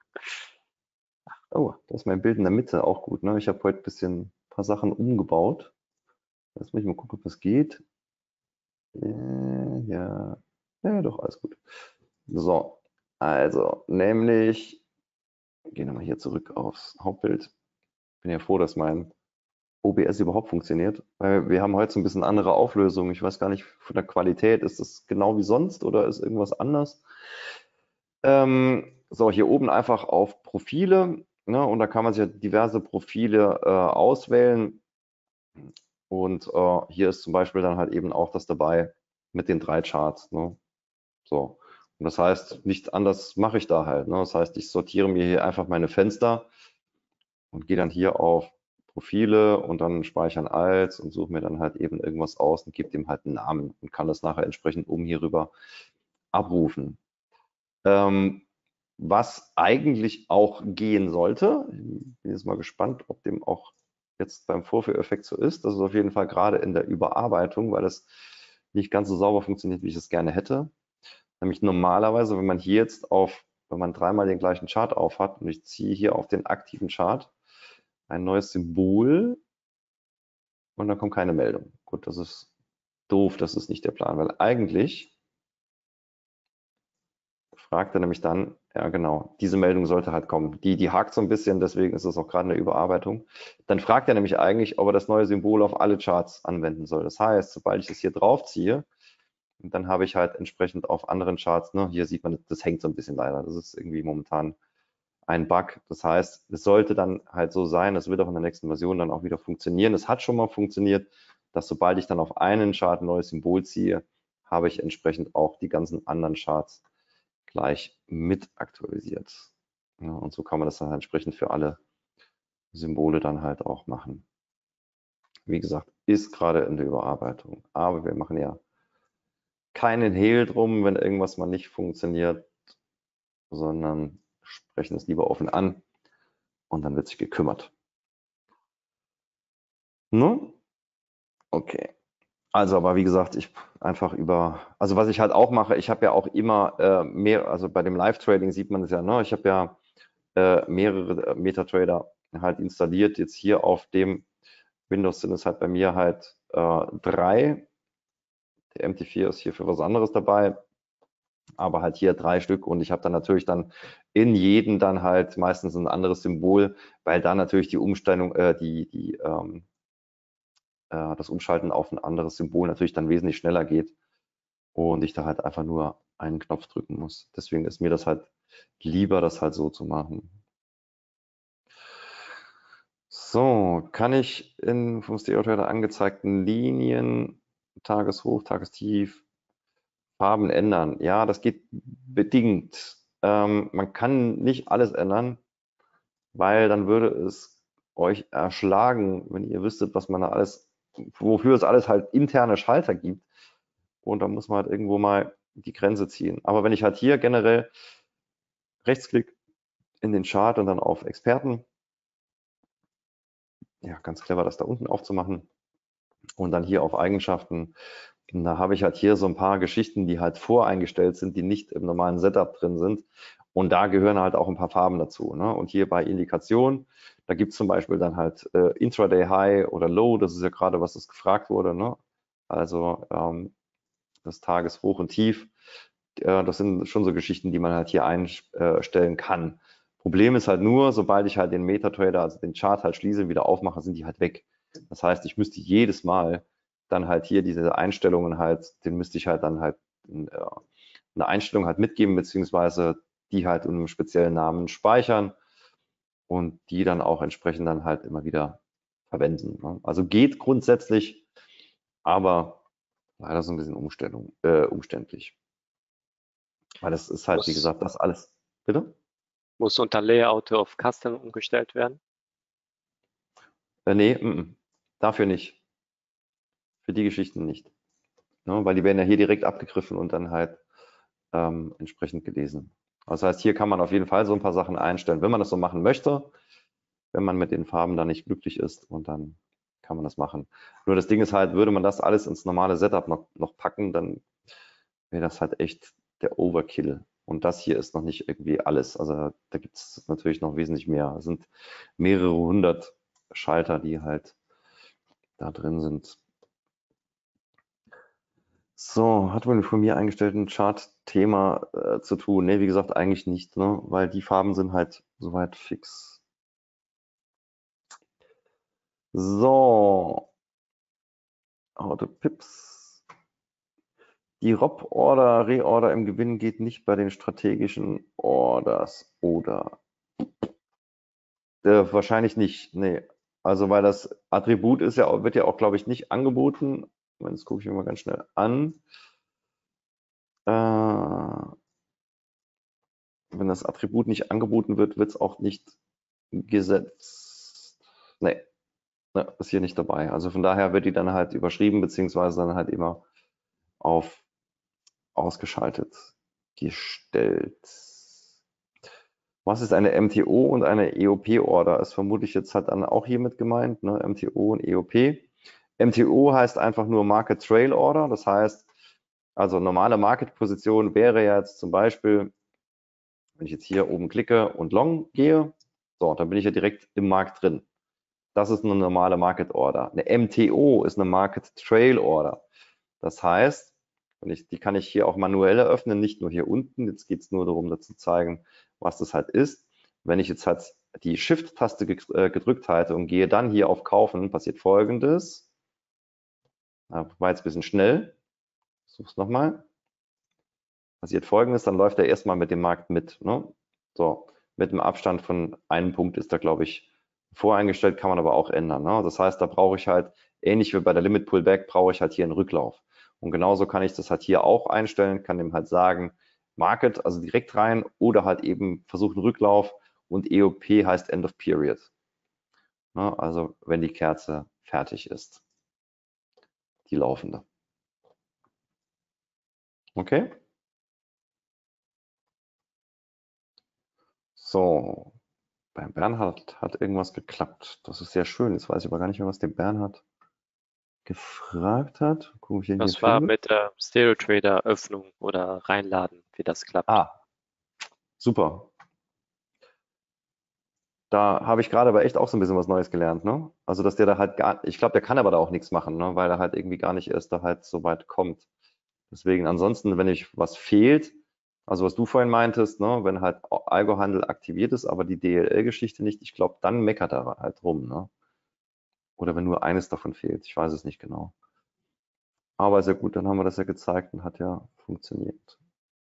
Oh, da ist mein Bild in der Mitte auch gut. Ne? Ich habe heute ein bisschen ein paar Sachen umgebaut. Jetzt muss ich mal gucken, ob das geht. Äh, ja, ja, doch, alles gut. So, also, nämlich, gehen wir mal hier zurück aufs Hauptbild. Bin ja froh, dass mein O B S überhaupt funktioniert, weil wir haben heute so ein bisschen andere Auflösung. Ich weiß gar nicht, von der Qualität, ist das genau wie sonst oder ist irgendwas anders? Ähm, so, hier oben einfach auf Profile, ne, und da kann man sich ja diverse Profile äh, auswählen. Und äh, hier ist zum Beispiel dann halt eben auch das dabei mit den drei Charts. Ne? So. Und das heißt, nichts anderes mache ich da halt. Ne? Das heißt, ich sortiere mir hier einfach meine Fenster und gehe dann hier auf Profile und dann speichern als und suche mir dann halt eben irgendwas aus und gebe dem halt einen Namen und kann das nachher entsprechend oben hier rüber abrufen. Ähm, was eigentlich auch gehen sollte, ich bin jetzt mal gespannt, ob dem auch jetzt beim Vorführeffekt so ist. Das ist auf jeden Fall gerade in der Überarbeitung, weil es nicht ganz so sauber funktioniert, wie ich es gerne hätte. Nämlich normalerweise, wenn man hier jetzt auf, wenn man dreimal den gleichen Chart auf hat und ich ziehe hier auf den aktiven Chart ein neues Symbol und dann kommt keine Meldung. Gut, das ist doof, das ist nicht der Plan, weil eigentlich fragt er nämlich dann, ja genau, diese Meldung sollte halt kommen. Die, die hakt so ein bisschen, deswegen ist es auch gerade in der Überarbeitung. Dann fragt er nämlich eigentlich, ob er das neue Symbol auf alle Charts anwenden soll. Das heißt, sobald ich das hier drauf ziehe, dann habe ich halt entsprechend auf anderen Charts, ne, hier sieht man, das hängt so ein bisschen leider. Das ist irgendwie momentan ein Bug. Das heißt, es sollte dann halt so sein, es wird auch in der nächsten Version dann auch wieder funktionieren. Es hat schon mal funktioniert, dass sobald ich dann auf einen Chart ein neues Symbol ziehe, habe ich entsprechend auch die ganzen anderen Charts gleich mit aktualisiert. Ja, und so kann man das dann entsprechend für alle Symbole dann halt auch machen. Wie gesagt, ist gerade in der Überarbeitung, aber wir machen ja keinen Hehl drum, wenn irgendwas mal nicht funktioniert, sondern sprechen es lieber offen an und dann wird sich gekümmert. Ne? Okay. Also, aber wie gesagt, ich einfach über, also was ich halt auch mache, ich habe ja auch immer äh, mehr, also bei dem Live-Trading sieht man es ja, ne? Ich habe ja äh, mehrere MetaTrader halt installiert. Jetzt hier auf dem Windows sind es halt bei mir halt äh, drei. Der M T vier ist hier für was anderes dabei, aber halt hier drei Stück und ich habe dann natürlich dann in jedem dann halt meistens ein anderes Symbol, weil da natürlich die Umstellung, äh, die, die, ähm, äh, das Umschalten auf ein anderes Symbol natürlich dann wesentlich schneller geht und ich da halt einfach nur einen Knopf drücken muss. Deswegen ist mir das halt lieber, das halt so zu machen. So, kann ich in vom Stereo-Trader angezeigten Linien, Tageshoch, Tagestief, Farben ändern? Ja, das geht bedingt. Ähm, man kann nicht alles ändern, weil dann würde es euch erschlagen, wenn ihr wüsstet, was man da alles, wofür es alles halt interne Schalter gibt. Und da muss man halt irgendwo mal die Grenze ziehen. Aber wenn ich halt hier generell Rechtsklick in den Chart und dann auf Experten, ja, ganz clever, das da unten aufzumachen und dann hier auf Eigenschaften, da habe ich halt hier so ein paar Geschichten, die halt voreingestellt sind, die nicht im normalen Setup drin sind. Und da gehören halt auch ein paar Farben dazu. Ne? Und hier bei Indikation, da gibt es zum Beispiel dann halt äh, Intraday High oder Low, das ist ja gerade, was das gefragt wurde. Ne? Also ähm, das Tageshoch und Tief, äh, das sind schon so Geschichten, die man halt hier einstellen kann. Problem ist halt nur, sobald ich halt den MetaTrader, also den Chart halt schließe und wieder aufmache, sind die halt weg. Das heißt, ich müsste jedes Mal dann halt hier diese Einstellungen halt, den müsste ich halt dann halt äh, eine Einstellung halt mitgeben, beziehungsweise die halt unter einem speziellen Namen speichern und die dann auch entsprechend dann halt immer wieder verwenden. Ne? Also geht grundsätzlich, aber leider so ein bisschen Umstellung, äh, umständlich. Weil das ist halt, wie Muss, gesagt, das alles. Bitte? muss unter Layout auf Custom umgestellt werden. Äh, nee, m -m. Dafür nicht. Für die Geschichten nicht. Ne? Weil die werden ja hier direkt abgegriffen und dann halt ähm, entsprechend gelesen. Das heißt, hier kann man auf jeden Fall so ein paar Sachen einstellen, wenn man das so machen möchte, wenn man mit den Farben dann nicht glücklich ist und dann kann man das machen. Nur das Ding ist halt, würde man das alles ins normale Setup noch, noch packen, dann wäre das halt echt der Overkill. Und das hier ist noch nicht irgendwie alles. Also da gibt es natürlich noch wesentlich mehr. Es sind mehrere hundert Schalter, die halt da drin sind. So, hat man von mir eingestellten Chart-Thema äh, zu tun? Ne, wie gesagt, eigentlich nicht, ne? Weil die Farben sind halt soweit fix. So, Auto Pips. Die Rob-Order, Reorder im Gewinn geht nicht bei den strategischen Orders, oder? Äh, wahrscheinlich nicht, nee. Also, weil das Attribut ist ja, wird ja auch, glaube ich, nicht angeboten. Das gucke ich mir mal ganz schnell an. Äh, wenn das Attribut nicht angeboten wird, wird es auch nicht gesetzt. Nee, ne, ist hier nicht dabei. Also von daher wird die dann halt überschrieben, beziehungsweise dann halt immer auf ausgeschaltet gestellt. Was ist eine M T O und eine E O P-Order? Ist vermutlich jetzt halt dann auch hiermit gemeint, ne? M T O und E O P. M T O heißt einfach nur Market Trail Order. Das heißt, also normale Market-Position wäre jetzt zum Beispiel, wenn ich jetzt hier oben klicke und Long gehe, so, dann bin ich ja direkt im Markt drin. Das ist eine normale Market Order. Eine M T O ist eine Market Trail Order. Das heißt, und ich, die kann ich hier auch manuell eröffnen, nicht nur hier unten. Jetzt geht es nur darum, dazu zu zeigen, was das halt ist. Wenn ich jetzt halt die Shift-Taste gedrückt halte und gehe dann hier auf Kaufen, passiert Folgendes. Da war jetzt ein bisschen schnell. Ich versuche es nochmal. Passiert Folgendes, dann läuft er erstmal mit dem Markt mit. Ne? So, mit einem Abstand von einem Punkt ist da, glaube ich, voreingestellt, kann man aber auch ändern. Ne? Das heißt, da brauche ich halt, ähnlich wie bei der Limit Pullback, brauche ich halt hier einen Rücklauf. Und genauso kann ich das halt hier auch einstellen, kann dem halt sagen, Market, also direkt rein oder halt eben versuchen Rücklauf und E O P heißt End of Period. Ne? Also wenn die Kerze fertig ist, die laufende. Okay? So, beim Bernhard hat irgendwas geklappt. Das ist sehr schön. Jetzt weiß ich aber gar nicht mehr, was der Bernhard gefragt hat. Gucken, ob ich ihn hier Das war finde. mit der Stereo Trader Öffnung oder Reinladen, wie das klappt. Ah, super. Da habe ich gerade aber echt auch so ein bisschen was Neues gelernt, ne? Also, dass der da halt gar, ich glaube, der kann aber da auch nichts machen, ne? Weil er halt irgendwie gar nicht erst da halt so weit kommt. Deswegen, ansonsten, wenn ich was fehlt, also was du vorhin meintest, ne? Wenn halt Algo-Handel aktiviert ist, aber die D L L-Geschichte nicht, ich glaube, dann meckert er halt rum, ne? Oder wenn nur eines davon fehlt, ich weiß es nicht genau. Aber ist ja gut, dann haben wir das ja gezeigt und hat ja funktioniert.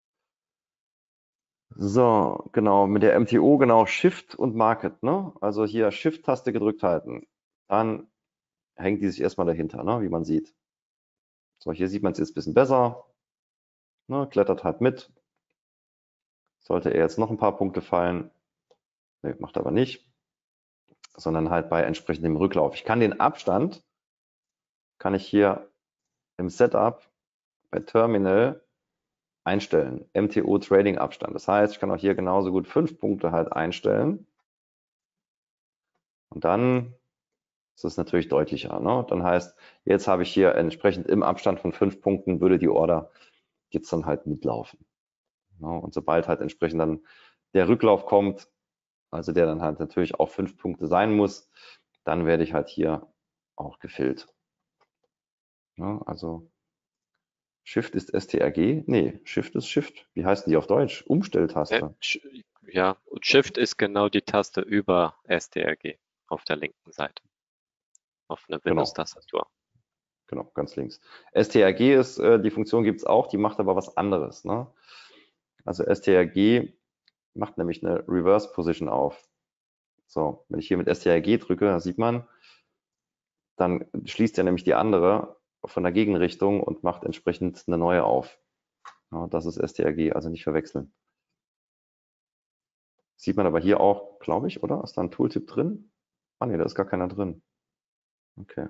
So, genau, mit der M T O, genau, Shift und Market, ne? Also hier Shift-Taste gedrückt halten. Dann hängt die sich erstmal dahinter, ne? Wie man sieht. So, hier sieht man es jetzt ein bisschen besser. Ne? Klettert halt mit. Sollte er jetzt noch ein paar Punkte fallen, ne, macht aber nicht, sondern halt bei entsprechendem Rücklauf. Ich kann den Abstand, kann ich hier im Setup bei Terminal einstellen. M T O Trading Abstand. Das heißt, ich kann auch hier genauso gut fünf Punkte halt einstellen. Und dann ist es natürlich deutlicher. Ne? Dann heißt, jetzt habe ich hier entsprechend im Abstand von fünf Punkten würde die Order jetzt dann halt mitlaufen. Ne? Und sobald halt entsprechend dann der Rücklauf kommt, also der dann halt natürlich auch fünf Punkte sein muss, dann werde ich halt hier auch gefüllt. Ne? Also Shift ist S T R G? Nee, Shift ist Shift. Wie heißt die auf Deutsch? Äh, Umstelltaste. Sch- Ja, und Shift ist genau die Taste über S T R G auf der linken Seite, auf einer Genau, Windows-Tastatur. genau, ganz links. S T R G ist, äh, die Funktion gibt es auch, die macht aber was anderes. Ne? Also S T R G macht nämlich eine Reverse Position auf. So, wenn ich hier mit S T R G drücke, dann sieht man, dann schließt er nämlich die andere von der Gegenrichtung und macht entsprechend eine neue auf. Ja, das ist S T R G, also nicht verwechseln. Sieht man aber hier auch, glaube ich, oder? Ist da ein Tooltip drin? Ah ne, da ist gar keiner drin. Okay.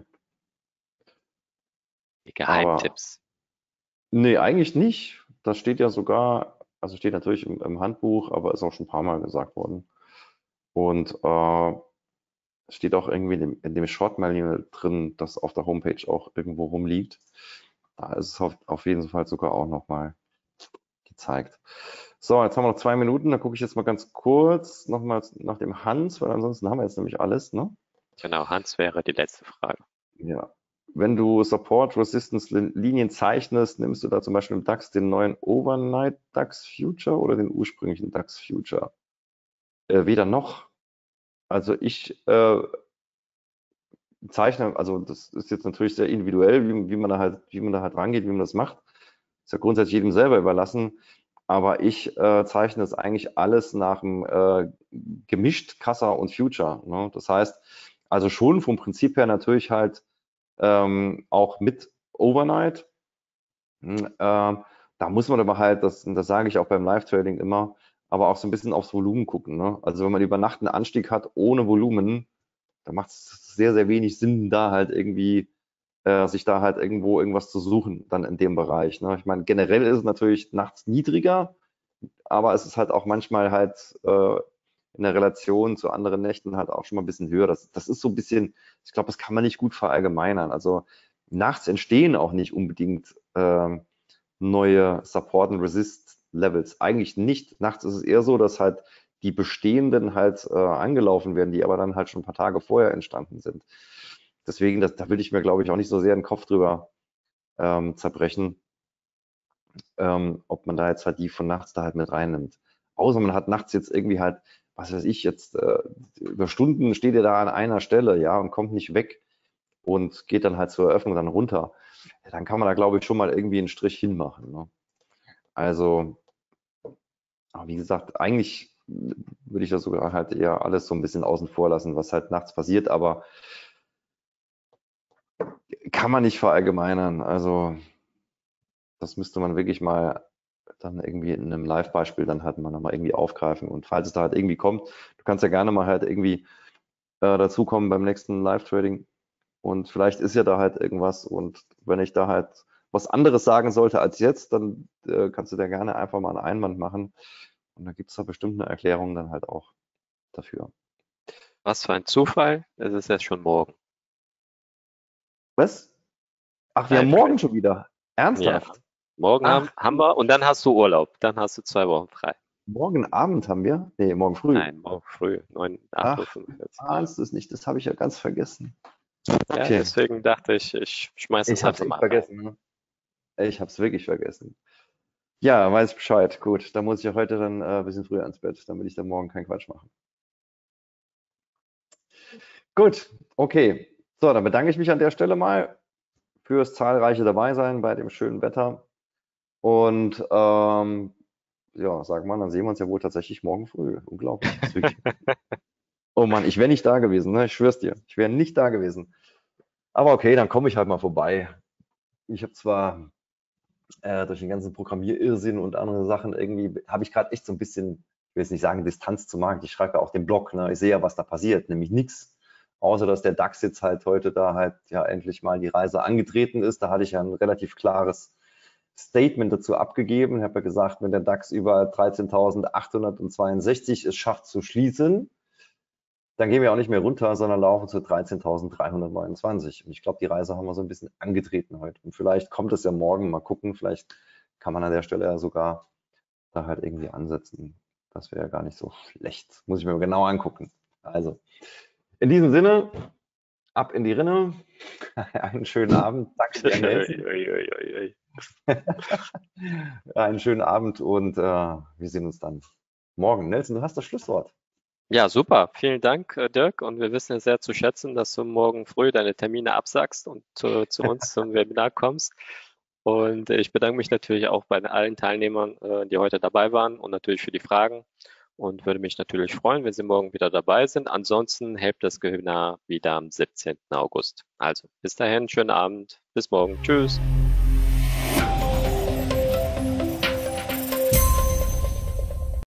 Die Aber Geheimtipps. nee, eigentlich nicht. Das steht ja sogar, also steht natürlich im, im Handbuch, aber ist auch schon ein paar Mal gesagt worden. Und äh, steht auch irgendwie in dem, in dem Short Manual drin, das auf der Homepage auch irgendwo rumliegt. Da ist es auf, auf jeden Fall sogar auch nochmal gezeigt. So, jetzt haben wir noch zwei Minuten. Da gucke ich jetzt mal ganz kurz nochmal nach dem Hans, weil ansonsten haben wir jetzt nämlich alles, ne? Genau, Hans wäre die letzte Frage. Ja. Wenn du Support Resistance Linien zeichnest, nimmst du da zum Beispiel im DAX den neuen Overnight DAX Future oder den ursprünglichen DAX Future? Äh, weder noch. Also ich äh, zeichne, also das ist jetzt natürlich sehr individuell, wie, wie man da halt, wie man da halt rangeht, wie man das macht. Ist ja grundsätzlich jedem selber überlassen. Aber ich äh, zeichne es eigentlich alles nach dem äh, gemischt Kassa und Future. Ne? Das heißt, also schon vom Prinzip her natürlich halt ähm, auch mit Overnight. Hm, ähm, da muss man aber halt, das, das sage ich auch beim Live-Trading immer, aber auch so ein bisschen aufs Volumen gucken. Ne? Also wenn man über Nacht einen Anstieg hat ohne Volumen, dann macht es sehr, sehr wenig Sinn, da halt irgendwie äh, sich da halt irgendwo irgendwas zu suchen, dann in dem Bereich. Ne? Ich meine, generell ist es natürlich nachts niedriger, aber es ist halt auch manchmal halt äh, in der Relation zu anderen Nächten halt auch schon mal ein bisschen höher. Das, das ist so ein bisschen, ich glaube, das kann man nicht gut verallgemeinern. Also nachts entstehen auch nicht unbedingt ähm, neue Support und Resist Levels. Eigentlich nicht. Nachts ist es eher so, dass halt die bestehenden halt äh, angelaufen werden, die aber dann halt schon ein paar Tage vorher entstanden sind. Deswegen, das, da will ich mir, glaube ich, auch nicht so sehr den Kopf drüber ähm, zerbrechen, ähm, ob man da jetzt halt die von nachts da halt mit reinnimmt. Außer man hat nachts jetzt irgendwie halt, was weiß ich, jetzt äh, über Stunden steht ihr da an einer Stelle, ja, und kommt nicht weg und geht dann halt zur Eröffnung dann runter. Ja, dann kann man da, glaube ich, schon mal irgendwie einen Strich hinmachen. Ne? Also, aber wie gesagt, eigentlich würde ich das sogar halt eher alles so ein bisschen außen vor lassen, was halt nachts passiert, aber kann man nicht verallgemeinern. Also das müsste man wirklich mal dann irgendwie in einem Live-Beispiel dann halt mal nochmal irgendwie aufgreifen. Und falls es da halt irgendwie kommt, du kannst ja gerne mal halt irgendwie äh, dazukommen beim nächsten Live-Trading. Und vielleicht ist ja da halt irgendwas. Und wenn ich da halt was anderes sagen sollte als jetzt, dann äh, kannst du da gerne einfach mal einen Einwand machen. Und da gibt es da bestimmt eine Erklärung dann halt auch dafür. Was für ein Zufall, es ist jetzt schon morgen. Was? Ach, wir haben morgen Live-Trading. schon wieder. Ja, Ernsthaft? morgen haben, Ach, haben wir und dann hast du Urlaub. Dann hast du zwei Wochen frei. morgen Abend haben wir? Nee, morgen früh. Nein, morgen früh, neun, acht Uhr Ach, du fünfundvierzig. ahnst es nicht, das habe ich ja ganz vergessen. Ja, Okay, deswegen dachte ich, ich schmeiß es ich habe es einfach echt mal rein. vergessen. Ne? Ich habe es wirklich vergessen. Ja, weiß Bescheid. Gut, dann muss ich ja heute dann äh, ein bisschen früher ins Bett, damit ich dann morgen keinen Quatsch mache. Gut, okay. So, dann bedanke ich mich an der Stelle mal fürs zahlreiche Dabeisein bei dem schönen Wetter. Und ähm, ja, sag mal, dann sehen wir uns ja wohl tatsächlich morgen früh. Unglaublich. Das ist wirklich... Oh Mann, ich wäre nicht da gewesen, ne? Ich schwör's dir. Ich wäre nicht da gewesen. Aber okay, dann komme ich halt mal vorbei. Ich habe zwar äh, durch den ganzen Programmierirrsinn und andere Sachen irgendwie, habe ich gerade echt so ein bisschen, ich will jetzt nicht sagen Distanz zum Markt. Ich schreibe ja auch den Blog, ne? Ich sehe ja, was da passiert, nämlich nichts. Außer dass der DAX jetzt halt heute da halt ja endlich mal die Reise angetreten ist. Da hatte ich ja ein relativ klares Statement dazu abgegeben. Ich habe ja gesagt, wenn der DAX über dreizehntausendachthundertzweiundsechzig es schafft zu schließen, dann gehen wir auch nicht mehr runter, sondern laufen zu dreizehntausenddreihundertneunundzwanzig. Und ich glaube, die Reise haben wir so ein bisschen angetreten heute. Und vielleicht kommt es ja morgen, mal gucken, vielleicht kann man an der Stelle ja sogar da halt irgendwie ansetzen. Das wäre ja gar nicht so schlecht. Muss ich mir genau angucken. Also, in diesem Sinne, ab in die Rinne. Einen schönen Abend. Danke dir, Nelson. Einen schönen Abend und äh, wir sehen uns dann morgen. Nelson, du hast das Schlusswort. Ja, super. Vielen Dank, äh, Dirk. Und wir wissen es sehr zu schätzen, dass du morgen früh deine Termine absagst und zu, zu uns zum Webinar kommst. Und ich bedanke mich natürlich auch bei allen Teilnehmern, äh, die heute dabei waren und natürlich für die Fragen. Und würde mich natürlich freuen, wenn Sie morgen wieder dabei sind. Ansonsten hält das Webinar wieder am siebzehnten August. Also bis dahin, schönen Abend. Bis morgen. Tschüss.